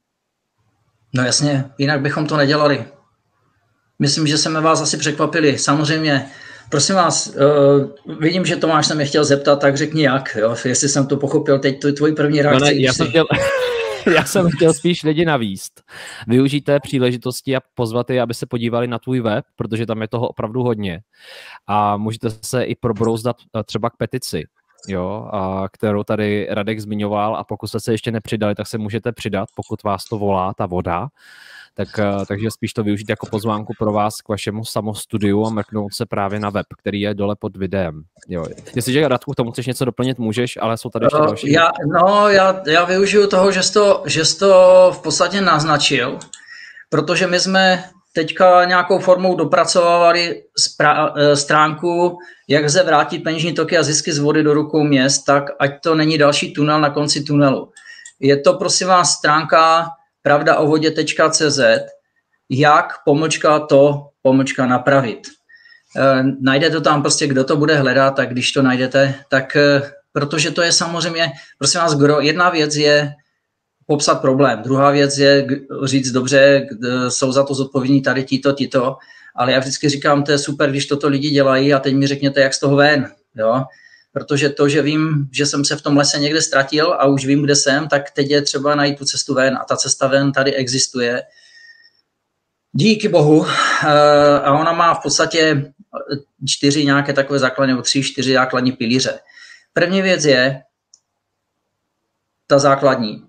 No jasně, jinak bychom to nedělali. Myslím, že jsme vás asi překvapili. Samozřejmě, prosím vás, uh, vidím, že Tomáš se mě chtěl zeptat, tak řekni jak, jo? Jestli jsem to pochopil, teď to je tvojí první reakce. No ne, já jsem chtěl... Já jsem chtěl spíš lidi navíst. Využijte příležitosti a pozvat je, aby se podívali na tvůj web, protože tam je toho opravdu hodně. A můžete se i probrouzdat třeba k petici, jo, a kterou tady Radek zmiňoval, a pokud jste se ještě nepřidali, tak se můžete přidat, pokud vás to volá, ta voda. Tak, takže spíš to využít jako pozvánku pro vás k vašemu samostudiu a mrknout se právě na web, který je dole pod videem. Jo. Jestliže, Radku, k tomu chceš něco doplnit, můžeš, ale jsou tady ještě no, další. Já, no, já, já využiju toho, že jsi to, že jsi to v podstatě naznačil, protože my jsme teďka nějakou formou dopracovali stránku, jak se vrátit peněžní toky a zisky z vody do rukou měst, tak ať to není další tunel na konci tunelu. Je to, prosím vás, stránka pravda o vodě tečka cé zet, jak pomlčka to pomlčka napravit. E, najdete to tam prostě, kdo to bude hledat, tak když to najdete, tak e, protože to je samozřejmě, prosím vás, gro, jedna věc je popsat problém, druhá věc je říct dobře, jsou za to zodpovědní tady tito, tito, ale já vždycky říkám, to je super, když toto lidi dělají a teď mi řekněte, jak z toho ven, jo. Protože to, že vím, že jsem se v tom lese někde ztratil a už vím, kde jsem, tak teď je třeba najít tu cestu ven a ta cesta ven tady existuje. Díky bohu. A ona má v podstatě čtyři nějaké takové základní, nebo tři, čtyři základní pilíře. První věc je ta základní.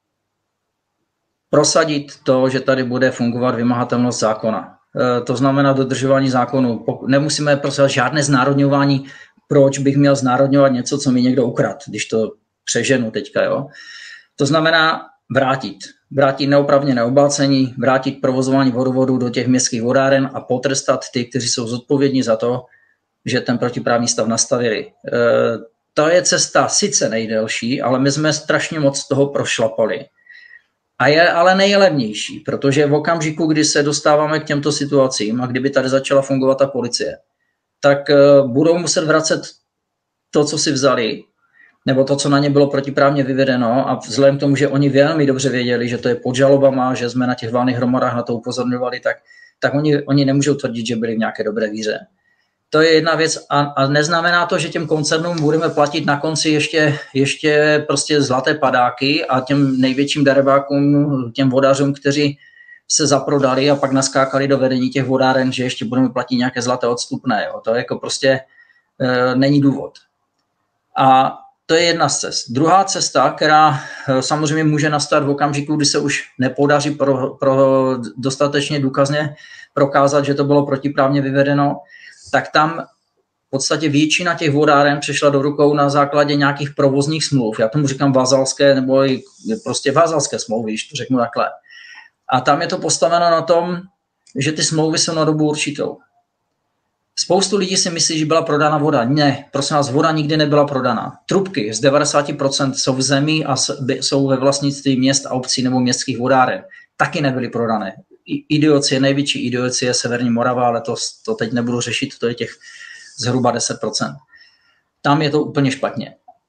Prosadit to, že tady bude fungovat vymahatelnost zákona. To znamená dodržování zákonů. Nemusíme prosazovat žádné znárodňování. Proč bych měl znárodňovat něco, co mi někdo ukradl, když to přeženu teďka, jo? To znamená vrátit. Vrátit neopravně neobácení, vrátit provozování vodovodů do těch městských vodáren a potrestat ty, kteří jsou zodpovědní za to, že ten protiprávní stav nastavili. E, to je cesta sice nejdelší, ale my jsme strašně moc toho prošlapali. A je ale nejlevnější, protože v okamžiku, kdy se dostáváme k těmto situacím a kdyby tady začala fungovat ta policie, tak uh, budou muset vracet to, co si vzali, nebo to, co na ně bylo protiprávně vyvedeno, a vzhledem k tomu, že oni velmi dobře věděli, že to je pod žalobama, že jsme na těch valných hromadách na to upozorňovali, tak, tak oni, oni nemůžou tvrdit, že byli v nějaké dobré víře. To je jedna věc a, a neznamená to, že těm koncernům budeme platit na konci ještě, ještě prostě zlaté padáky a těm největším darebákům, těm vodářům, kteří se zaprodali a pak naskákali do vedení těch vodáren, že ještě budeme platit nějaké zlaté odstupné. Jo. To je jako prostě e, není důvod. A to je jedna z cest. Druhá cesta, která e, samozřejmě může nastat v okamžiku, kdy se už nepodaří pro, pro dostatečně důkazně prokázat, že to bylo protiprávně vyvedeno, tak tam v podstatě většina těch vodáren přešla do rukou na základě nějakých provozních smluv. Já tomu říkám vazalské, nebo i prostě vazalské smlouvy, když to řeknu takhle. A tam je to postaveno na tom, že ty smlouvy jsou na dobu určitou. Spoustu lidí si myslí, že byla prodána voda. Ne, prosím vás, voda nikdy nebyla prodána. Trubky z devadesát procent jsou v zemi a jsou ve vlastnictví měst a obcí nebo městských vodáren. Taky nebyly prodané. Idiocie, největší idiocie je Severní Morava, ale to, to teď nebudu řešit, to je těch zhruba deset procent. Tam je to úplně špatně.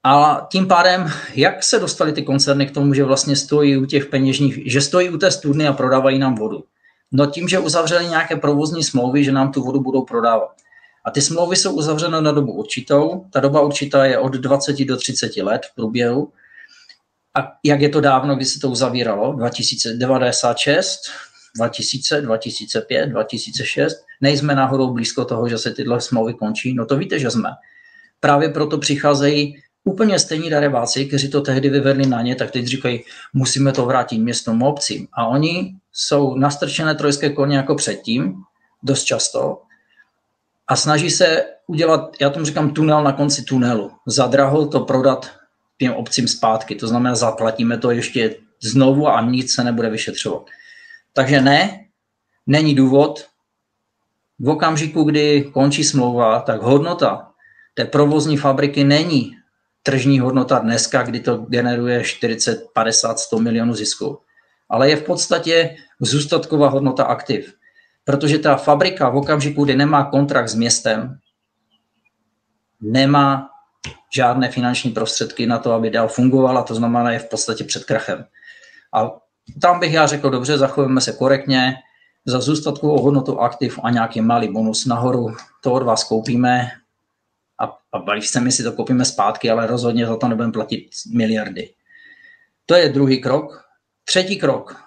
A tím pádem, jak se dostali ty koncerny k tomu, že vlastně stojí u těch peněžních, že stojí u té studny a prodávají nám vodu? No tím, že uzavřeli nějaké provozní smlouvy, že nám tu vodu budou prodávat. A ty smlouvy jsou uzavřené na dobu určitou. Ta doba určitá je od dvaceti do třiceti let v průběhu. A jak je to dávno, kdy se to uzavíralo? dva tisíce devadesát šest, dva tisíce, dva tisíce pět, dva tisíce šest. Nejsme náhodou blízko toho, že se tyhle smlouvy končí? No to víte, že jsme. Právě proto přicházejí úplně stejní darebáci, kteří to tehdy vyvedli na ně, tak teď říkají, musíme to vrátit městům, obcím. A oni jsou nastrčené trojské koně jako předtím, dost často, a snaží se udělat, já tomu říkám, tunel na konci tunelu. Za draho to prodat těm obcím zpátky. To znamená, zaplatíme to ještě znovu a nic se nebude vyšetřovat. Takže ne, není důvod. V okamžiku, kdy končí smlouva, tak hodnota té provozní fabriky není tržní hodnota dneska, kdy to generuje čtyřicet, padesát, sto milionů zisku, ale je v podstatě zůstatková hodnota aktiv. Protože ta fabrika v okamžiku, kdy nemá kontrakt s městem, nemá žádné finanční prostředky na to, aby dál fungovala, to znamená, je v podstatě před krachem. A tam bych já řekl, dobře, zachovíme se korektně, za zůstatkovou hodnotu aktiv a nějaký malý bonus nahoru, to od vás koupíme a, a baví se mi, si to koupíme zpátky, ale rozhodně za to nebudeme platit miliardy. To je druhý krok. Třetí krok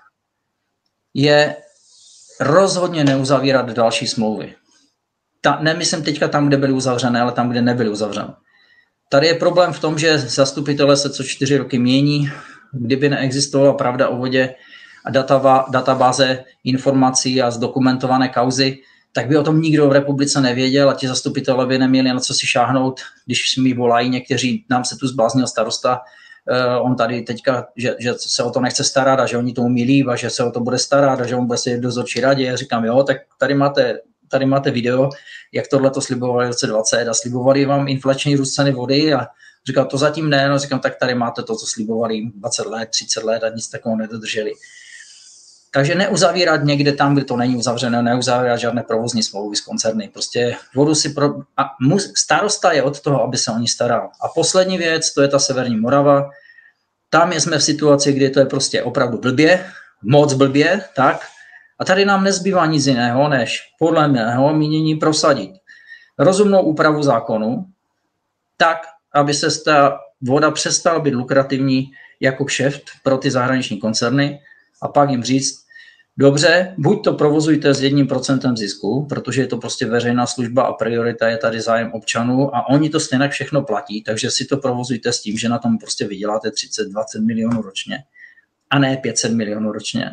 je rozhodně neuzavírat další smlouvy. Ta, nemyslím teďka tam, kde byly uzavřené, ale tam, kde nebyly uzavřené. Tady je problém v tom, že zastupitelé se co čtyři roky mění. Kdyby neexistovala pravda o vodě a databá, databáze informací a zdokumentované kauzy, tak by o tom nikdo v republice nevěděl a ti zastupitelé by neměli na co si šáhnout, když mi volají někteří, nám se tu zbláznil starosta, uh, on tady teďka, že, že se o to nechce starat a že oni to umí líp a že se o to bude starat a že on bude sedět v dozorčí radě. Já říkám, jo, tak tady máte, tady máte video, jak tohle to slibovali v roce dvacet a slibovali vám inflační růst ceny vody a říkal, to zatím ne, no říkám, tak tady máte to, co slibovali dvacet let, třicet let a nic takového nedodrželi. Takže neuzavírat někde tam, kde to není uzavřené, neuzavírat žádné provozní smlouvy s koncerny. Prostě vodu si pro... A mus... starosta je od toho, aby se o ní staral. A poslední věc, to je ta Severní Morava. Tam jsme v situaci, kdy to je prostě opravdu blbě, moc blbě, tak. A tady nám nezbývá nic jiného, než podle mého mínění prosadit rozumnou úpravu zákonu, tak, aby se ta voda přestala být lukrativní jako kšeft pro ty zahraniční koncerny a pak jim říct, dobře, buď to provozujte s jedním procentem zisku, protože je to prostě veřejná služba a priorita je tady zájem občanů a oni to stejně všechno platí, takže si to provozujte s tím, že na tom prostě vyděláte třicet dvacet milionů ročně a ne pět set milionů ročně.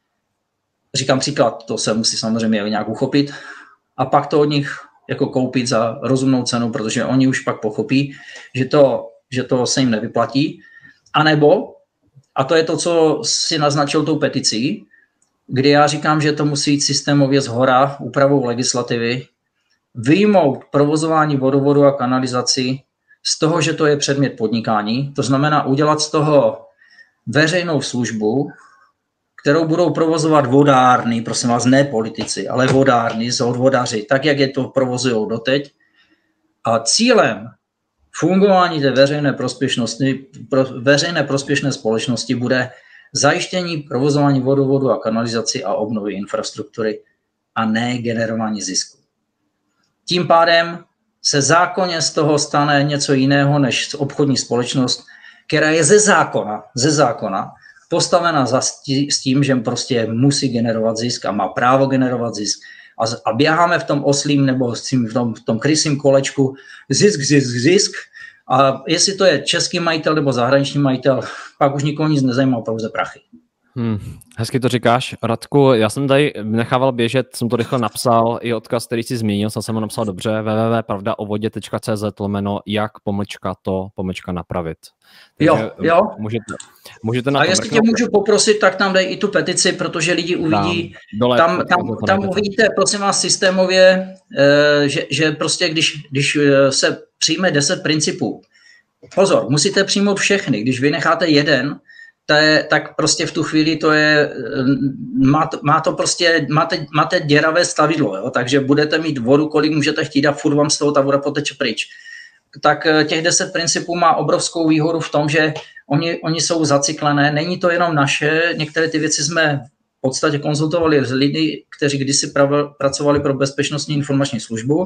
Říkám příklad, to se musí samozřejmě nějak uchopit a pak to od nich jako koupit za rozumnou cenu, protože oni už pak pochopí, že to, že to se jim nevyplatí. A nebo, a to je to, co si naznačil tou peticí, kdy já říkám, že to musí jít systémově zhora úpravou legislativy, vyjmout provozování vodovodu a kanalizaci z toho, že to je předmět podnikání, to znamená udělat z toho veřejnou službu, kterou budou provozovat vodárny, prosím vás, ne politici, ale vodárny, odvodaři, tak, jak je to provozují doteď. A cílem fungování té veřejné prospěšnosti, pro, veřejné prospěšné společnosti bude zajištění provozování vodovodu a kanalizaci a obnovy infrastruktury a ne generování zisku. Tím pádem se zákonně z toho stane něco jiného než obchodní společnost, která je ze zákona, ze zákona postavena za s tím, že prostě musí generovat zisk a má právo generovat zisk. A, a běháme v tom oslím nebo v tom, v tom krysím kolečku zisk, zisk, zisk. A jestli to je český majitel nebo zahraniční majitel, pak už nikoho nic nezajímá, pouze prachy. Hmm, hezky to říkáš, Radku. Já jsem tady nechával běžet, jsem to rychle napsal, i odkaz, který si zmínil, jsem se mu napsal dobře, w w w tečka pravda o vodě tečka c z lomeno jak pomlčka to pomlčka napravit. Takže jo, jo. Můžete, můžete na a jestli tě můžu poprosit, tak tam dej i tu petici, protože lidi uvidí, dole, tam, tam, tam uvidíte, prosím vás, systémově, že, že prostě když, když se přijme deset principů, pozor, musíte přijmout všechny, když vy necháte jeden, je, tak prostě v tu chvíli to je, má to, má to prostě, máte, máte děravé stavidlo, jo? Takže budete mít vodu, kolik můžete chtít a furt vám z toho ta voda poteče pryč. tak těch deset principů má obrovskou výhodu v tom, že oni, oni jsou zacyklené. Není to jenom naše, některé ty věci jsme v podstatě konzultovali s lidi, kteří kdysi prav, pracovali pro Bezpečnostní informační službu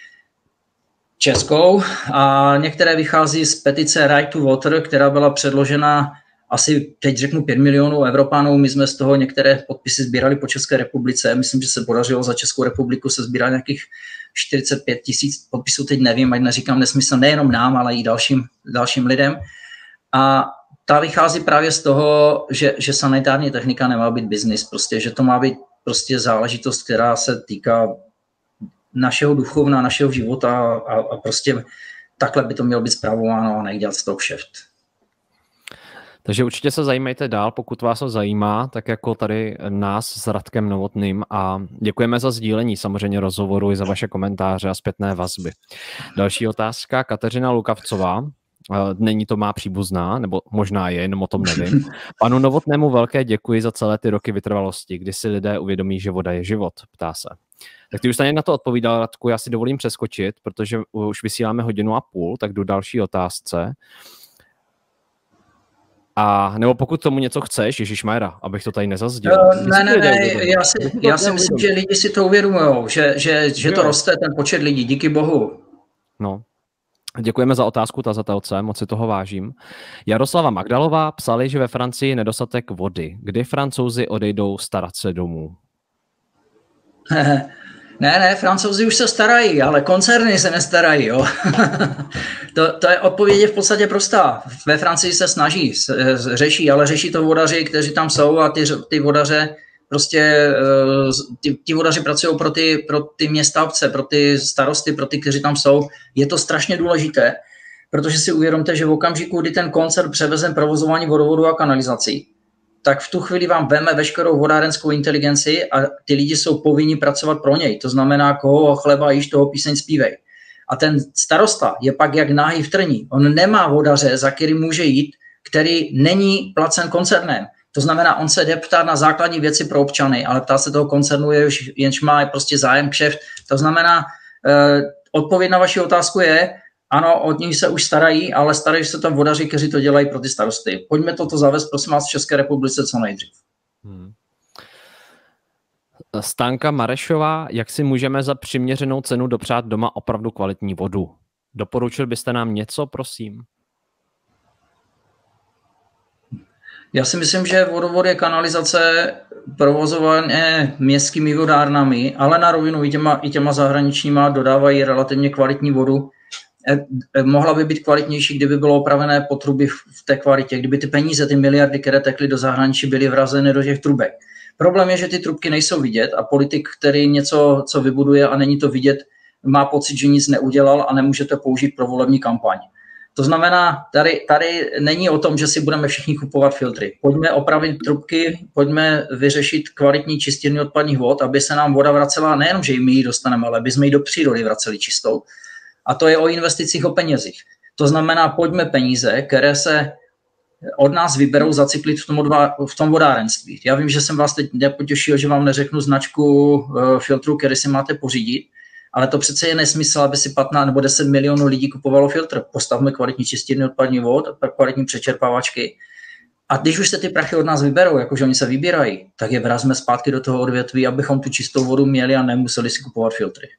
českou a některé vychází z petice Right to Water, která byla předložena asi, teď řeknu, pět milionů Evropanů. My jsme z toho některé podpisy sbírali po České republice. Myslím, že se podařilo za Českou republiku se sbírat nějakých čtyřicet pět tisíc podpisů, teď nevím, ať neříkám nesmysl, nejenom nám, ale i dalším, dalším lidem. A ta vychází právě z toho, že, že sanitární technika nemá být biznis, prostě, že to má být prostě záležitost, která se týká našeho duchovna, našeho života a, a prostě takhle by to mělo být spravováno a nedělat z toho kšeft. Takže určitě se zajímejte dál, pokud vás to zajímá, tak jako tady nás s Radkem Novotným, a děkujeme za sdílení samozřejmě rozhovoru i za vaše komentáře a zpětné vazby. Další otázka, Kateřina Lukavcová. Není to má příbuzná, nebo možná je, jenom o tom nevím. Panu Novotnému velké děkuji za celé ty roky vytrvalosti, kdy si lidé uvědomí, že voda je život, ptá se. Tak ty už tady na to odpovídal, Radku, já si dovolím přeskočit, protože už vysíláme hodinu a půl, tak jdu další otázce. A nebo pokud tomu něco chceš, ježišmarja, abych to tady nezazděl. Uh, ne, ne, ne, já si, já si myslím, že lidi si to uvědomujou, že, že, že to roste ten počet lidí, díky bohu. No. Děkujeme za otázku tazatelce, moc si toho vážím. Jaroslava Magdalová psali, že ve Francii je nedostatek vody. Kdy Francouzi odejdou starat se domů? Ne, ne, Francouzi už se starají, ale koncerny se nestarají. Jo. to, to je odpověď v podstatě prostá. Ve Francii se snaží, se, řeší, ale řeší to vodaři, kteří tam jsou a ty, ty vodaře prostě, ty, ty vodaři pracují pro ty, pro ty města, obce, pro ty starosty, pro ty, kteří tam jsou. Je to strašně důležité, protože si uvědomte, že v okamžiku, kdy ten koncern převezem provozování vodovodu a kanalizací, tak v tu chvíli vám veme veškerou vodárenskou inteligenci a ty lidi jsou povinni pracovat pro něj. To znamená, koho chleba jíš, toho píseň zpívej. A ten starosta je pak jak náhý v trní. On nemá vodaře, za který může jít, který není placen koncernem. To znamená, on se jde ptát na základní věci pro občany, ale ptá se toho koncernu, jenž má prostě zájem kšeft. To znamená, eh, odpověď na vaši otázku je, ano, od nich se už starají, ale starají se tam vodaři, kteří to dělají pro ty starosty. Pojďme toto zavést, prosím vás, v České republice co nejdřív. Hmm. Stanka Marešová, jak si můžeme za přiměřenou cenu dopřát doma opravdu kvalitní vodu? Doporučil byste nám něco, prosím? Já si myslím, že vodovod je kanalizace provozované městskými vodárnami, ale na rovinu i těma, i těma zahraničníma dodávají relativně kvalitní vodu. Mohla by být kvalitnější, kdyby bylo opravené potruby v té kvalitě, kdyby ty peníze, ty miliardy, které tekly do zahraničí, byly vrazeny do těch trubek. Problém je, že ty trubky nejsou vidět a politik, který něco, co vybuduje a není to vidět, má pocit, že nic neudělal a nemůže to použít pro volební kampaň. To znamená, tady, tady není o tom, že si budeme všichni kupovat filtry. Pojďme opravit trubky, pojďme vyřešit kvalitní čistírny odpadních vod, aby se nám voda vracela, nejenom, že my ji dostaneme, ale aby jsme ji do přírody vraceli čistou. A to je o investicích, o penězích. To znamená, pojďme peníze, které se od nás vyberou, zacyklit v tom, odva, v tom vodárenství. Já vím, že jsem vás teď nepotěšil, že vám neřeknu značku uh, filtru, který si máte pořídit, ale to přece je nesmysl, aby si patnáct nebo deset milionů lidí kupovalo filtr. Postavme kvalitní čistírny odpadní vod, kvalitní přečerpávačky. A když už se ty prachy od nás vyberou, jakože oni se vybírají, tak je vrazme zpátky do toho odvětví, abychom tu čistou vodu měli a nemuseli si kupovat filtry.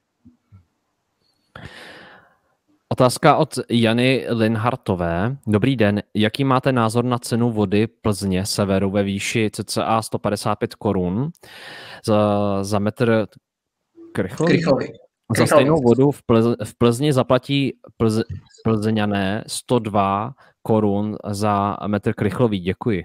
Otázka od Jany Linhartové. Dobrý den, jaký máte názor na cenu vody Plzně severu ve výši cca sto padesát pět korun za, za metr krychlový? Krychlový. Za stejnou vodu v, Plz, v Plzni zaplatí Plz, Plzeňané sto dva korun za metr krychlový. Děkuji.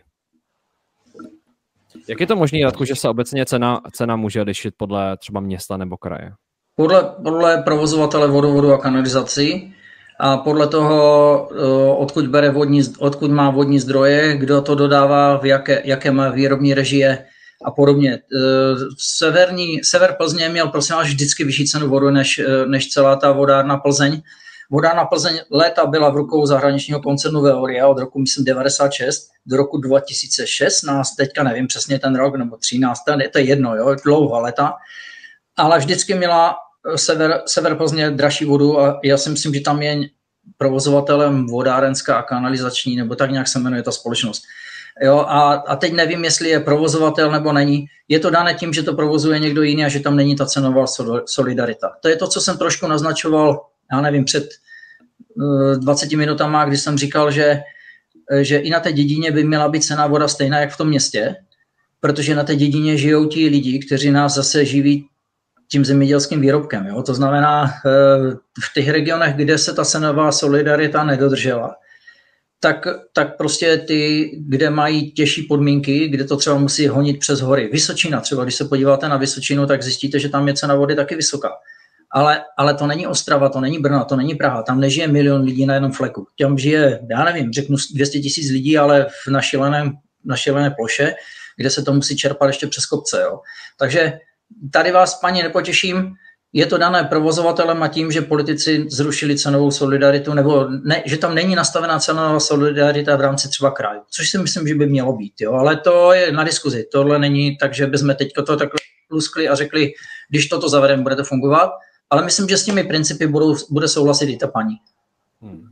Jak je to možné, Radku, že se obecně cena, cena může lišit podle třeba města nebo kraje? Podle, podle provozovatele vodovodu a kanalizací a podle toho, odkud, bere vodní, odkud má vodní zdroje, kdo to dodává, v jaké, jaké má výrobní režie a podobně. Severní, sever Plzně měl, prosím vás, vždycky vyšší cenu vody než, než celá ta vodárna Plzeň. Vodárna Plzeň léta byla v rukou zahraničního koncernu Veolia od roku, myslím, devadesát šest do roku dva tisíce šestnáct, teďka nevím přesně ten rok, nebo třináct, to je jedno, jo, dlouhá léta. Ale vždycky měla sever, sever Plzně dražší vodu a já si myslím, že tam je provozovatelem vodárenská a kanalizační, nebo tak nějak se jmenuje ta společnost. Jo, a, a teď nevím, jestli je provozovatel nebo není. Je to dané tím, že to provozuje někdo jiný a že tam není ta cenová solidarita. To je to, co jsem trošku naznačoval, já nevím, před uh, dvaceti minutama, kdy jsem říkal, že, že i na té dědině by měla být cena voda stejná, jak v tom městě, protože na té dědině žijou ti lidi, kteří nás zase živí tím zemědělským výrobkem. Jo? To znamená, uh, v těch regionech, kde se ta cenová solidarita nedodržela, Tak, tak prostě ty, kde mají těžší podmínky, kde to třeba musí honit přes hory. Vysočina třeba, když se podíváte na Vysočinu, tak zjistíte, že tam je cena vody taky vysoká. Ale, ale to není Ostrava, to není Brno, to není Praha, tam nežije milion lidí na jednom fleku. Tam žije, já nevím, řeknu dvě stě tisíc lidí, ale v našileném, našilené ploše, kde se to musí čerpat ještě přes kopce. Jo. Takže tady vás, paní, nepotěším, je to dané provozovatelem a tím, že politici zrušili cenovou solidaritu, nebo ne, že tam není nastavená cenová solidarita v rámci třeba krajů, což si myslím, že by mělo být. Jo. Ale to je na diskuzi. Tohle není tak, že bychom teď to takhle pluskli a řekli, když toto zavedeme, bude to fungovat. Ale myslím, že s těmi principy budou, bude souhlasit i ta paní. Hmm.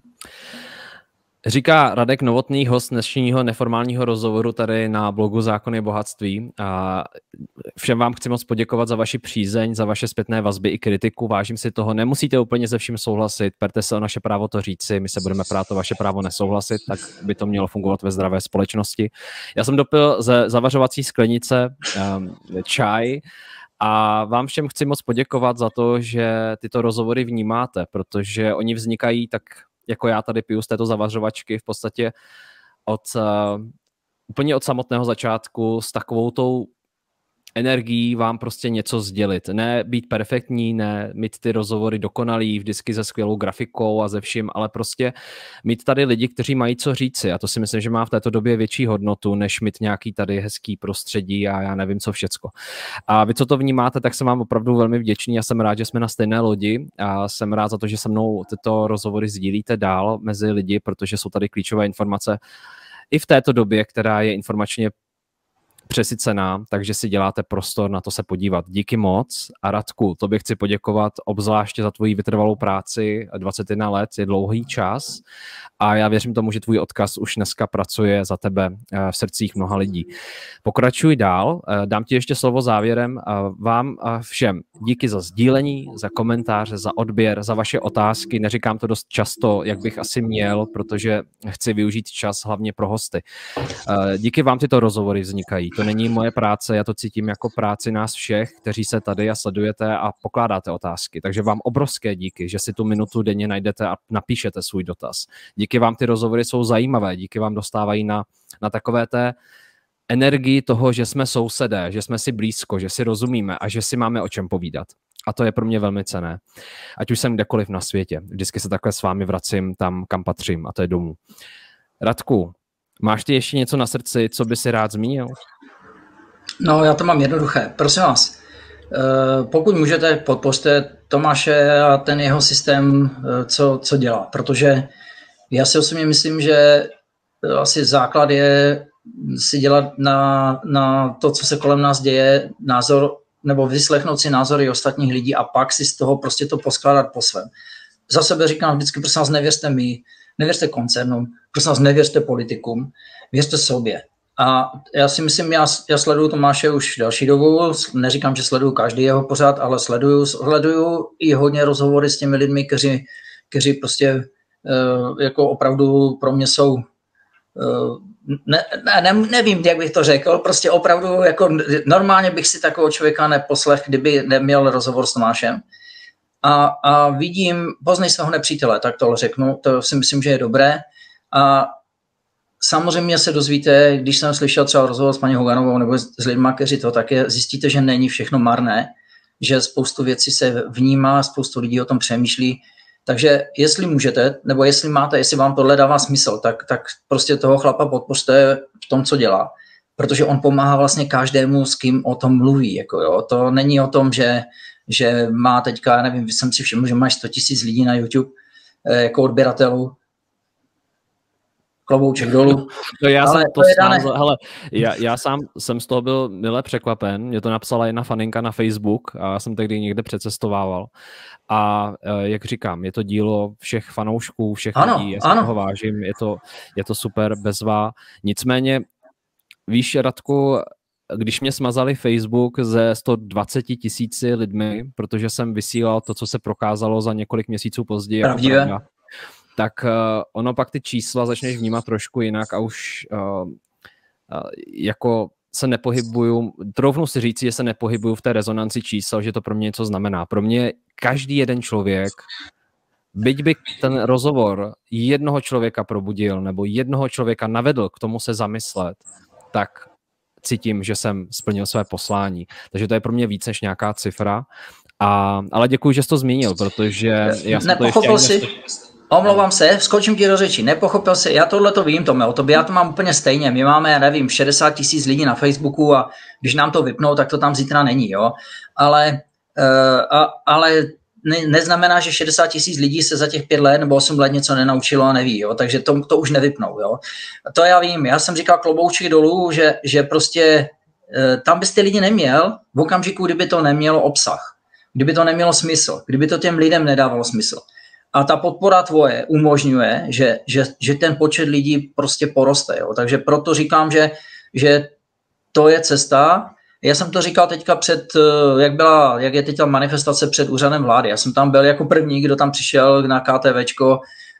Říká Radek Novotný, host dnešního neformálního rozhovoru tady na blogu Zákony bohatství. A všem vám chci moc poděkovat za vaši přízeň, za vaše zpětné vazby i kritiku. Vážím si toho. Nemusíte úplně se vším souhlasit. Perte se o naše právo to říci. My se budeme prát o vaše právo nesouhlasit, tak by to mělo fungovat ve zdravé společnosti. Já jsem dopil ze zavařovací sklenice um, čaj. A vám všem chci moc poděkovat za to, že tyto rozhovory vnímáte, protože oni vznikají tak, jako já tady piju z této zavařovačky, v podstatě od, uh, úplně od samotného začátku s takovou tou energií vám prostě něco sdělit. Ne být perfektní, ne mít ty rozhovory dokonalý, vždycky se skvělou grafikou a ze vším, ale prostě mít tady lidi, kteří mají co říci a to si myslím, že má v této době větší hodnotu, než mít nějaký tady hezký prostředí a já nevím co všecko. A vy, co to vnímáte, tak jsem vám opravdu velmi vděčný a jsem rád, že jsme na stejné lodi a jsem rád za to, že se mnou tyto rozhovory sdílíte dál mezi lidi, protože jsou tady klíčové informace i v této době, která je informačně přesycená, takže si děláte prostor na to se podívat. Díky moc. A Radku, tobě chci poděkovat obzvláště za tvoji vytrvalou práci. dvacet jedna let je dlouhý čas a já věřím tomu, že tvůj odkaz už dneska pracuje za tebe v srdcích mnoha lidí. Pokračuj dál. Dám ti ještě slovo závěrem. Vám všem díky za sdílení, za komentáře, za odběr, za vaše otázky. Neříkám to dost často, jak bych asi měl, protože chci využít čas hlavně pro hosty. Díky vám tyto rozhovory vznikají. To není moje práce, já to cítím jako práci nás všech, kteří se tady a sledujete a pokládáte otázky. Takže vám obrovské díky, že si tu minutu denně najdete a napíšete svůj dotaz. Díky vám ty rozhovory jsou zajímavé, díky vám dostávají na, na takové té energii toho, že jsme sousedé, že jsme si blízko, že si rozumíme a že si máme o čem povídat. A to je pro mě velmi cenné. Ať už jsem kdekoliv na světě. Vždycky se takhle s vámi vracím tam, kam patřím, a to je domů. Radku, máš ty ještě něco na srdci, co by si rád zmínil? No, já to mám jednoduché. Prosím vás, pokud můžete, podpořte Tomáše a ten jeho systém, co, co dělá. Protože já si osobně myslím, že asi základ je si dělat na, na to, co se kolem nás děje, názor, nebo vyslechnout si názory ostatních lidí a pak si z toho prostě to poskládat po svém. Za sebe říkám vždycky, prosím vás, nevěřte mi, nevěřte koncernům, prosím vás, nevěřte politikům, věřte sobě. A já si myslím, já, já sleduju Tomáše už další dobu, neříkám, že sleduju každý jeho pořád, ale sleduju, sleduju i hodně rozhovory s těmi lidmi, kteří, kteří prostě uh, jako opravdu pro mě jsou, uh, ne, ne, nevím, jak bych to řekl, prostě opravdu jako normálně bych si takového člověka neposlech, kdyby neměl rozhovor s Tomášem. A, a vidím, poznej svého nepřítele, tak tohle řeknu, to si myslím, že je dobré. A samozřejmě se dozvíte, když jsem slyšel třeba rozhovor s paní Hoganovou nebo s lidmi, kteří to, tak je, zjistíte, že není všechno marné, že spoustu věcí se vnímá, spoustu lidí o tom přemýšlí. Takže jestli můžete, nebo jestli máte, jestli vám tohle dává smysl, tak, tak prostě toho chlapa podpořte v tom, co dělá. Protože on pomáhá vlastně každému, s kým o tom mluví. Jako jo. To není o tom, že, že má teďka, já nevím, jsem si všiml, že máš sto tisíc lidí na YouTube jako odběratelů. klobouček dolů. To já ale jsem to, to je sám, dané. hele, já, já sám jsem z toho byl mile překvapen, mě to napsala jedna faninka na Facebook a já jsem tehdy někde přecestovával a jak říkám, je to dílo všech fanoušků, všech ano, lidí, já si ano. toho vážím, je to, je to super bezvá, nicméně víš, Radku, když mě smazali Facebook ze sto dvacet tisíci lidmi, protože jsem vysílal to, co se prokázalo za několik měsíců později jako pravda, tak uh, ono pak ty čísla začneš vnímat trošku jinak a už uh, uh, jako se nepohybuju, troufnu si říct, že se nepohybuju v té rezonanci čísel, že to pro mě něco znamená. Pro mě každý jeden člověk, byť by ten rozhovor jednoho člověka probudil nebo jednoho člověka navedl k tomu se zamyslet, tak cítím, že jsem splnil své poslání. Takže to je pro mě víc než nějaká cifra. A, ale děkuji, že jsi to zmínil, protože já jsem Nepochopil to ještě... si... Omlouvám se, skočím ti do řeči, nepochopil se, já tohle to vím, Tome, o tobě, já to mám úplně stejně, my máme, já nevím, šedesát tisíc lidí na Facebooku a když nám to vypnou, tak to tam zítra není, jo, ale, uh, a, ale ne, neznamená, že šedesát tisíc lidí se za těch pět let nebo osm let něco nenaučilo a neví, jo, takže to, to už nevypnou, jo, to já vím, já jsem říkal klobouček dolů, že, že prostě uh, tam bys ty lidi neměl v okamžiku, kdyby to nemělo obsah, kdyby to nemělo smysl, kdyby to těm lidem nedávalo smysl. A ta podpora tvoje umožňuje, že, že, že ten počet lidí prostě poroste. Jo? Takže proto říkám, že, že to je cesta. Já jsem to říkal teďka před, jak, byla, jak je teď ta manifestace před úřadem vlády. Já jsem tam byl jako první, kdo tam přišel na KTVčko.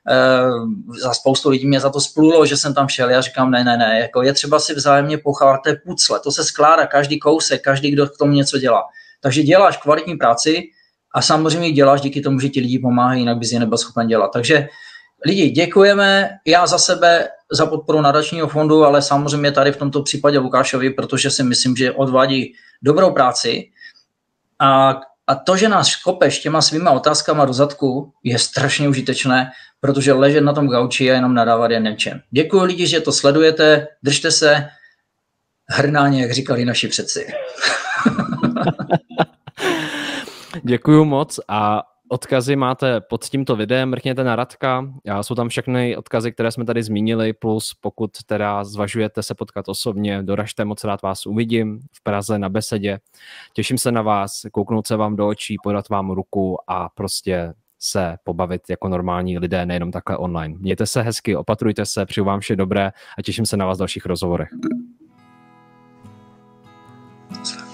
Za spoustu lidí mě za to splulo, že jsem tam šel. Já říkám, ne, ne, ne. Jako je třeba si vzájemně pochávat té pucle. To se skládá každý kousek, každý, kdo k tomu něco dělá. Takže děláš kvalitní práci, a samozřejmě děláš díky tomu, že ti lidi pomáhají, jinak bys je nebyl schopen dělat. Takže lidi, děkujeme. Já za sebe za podporu nadačního fondu, ale samozřejmě tady v tomto případě Lukášovi, protože si myslím, že odvádí dobrou práci. A, a to, že nás kopeš těma svýma otázkama do zadku, je strašně užitečné, protože ležet na tom gauči a jenom nadávat je něčem. Děkuji lidi, že to sledujete, držte se hrnáně, jak říkali naši předci. Děkuju moc a odkazy máte pod tímto videem, mrkněte na Radka, jsou tam všechny odkazy, které jsme tady zmínili, plus pokud teda zvažujete se potkat osobně, doražte, moc rád vás uvidím v Praze na besedě. Těším se na vás, kouknout se vám do očí, podat vám ruku a prostě se pobavit jako normální lidé, nejenom takhle online. Mějte se hezky, opatrujte se, přeju vám vše dobré a těším se na vás v dalších rozhovorech.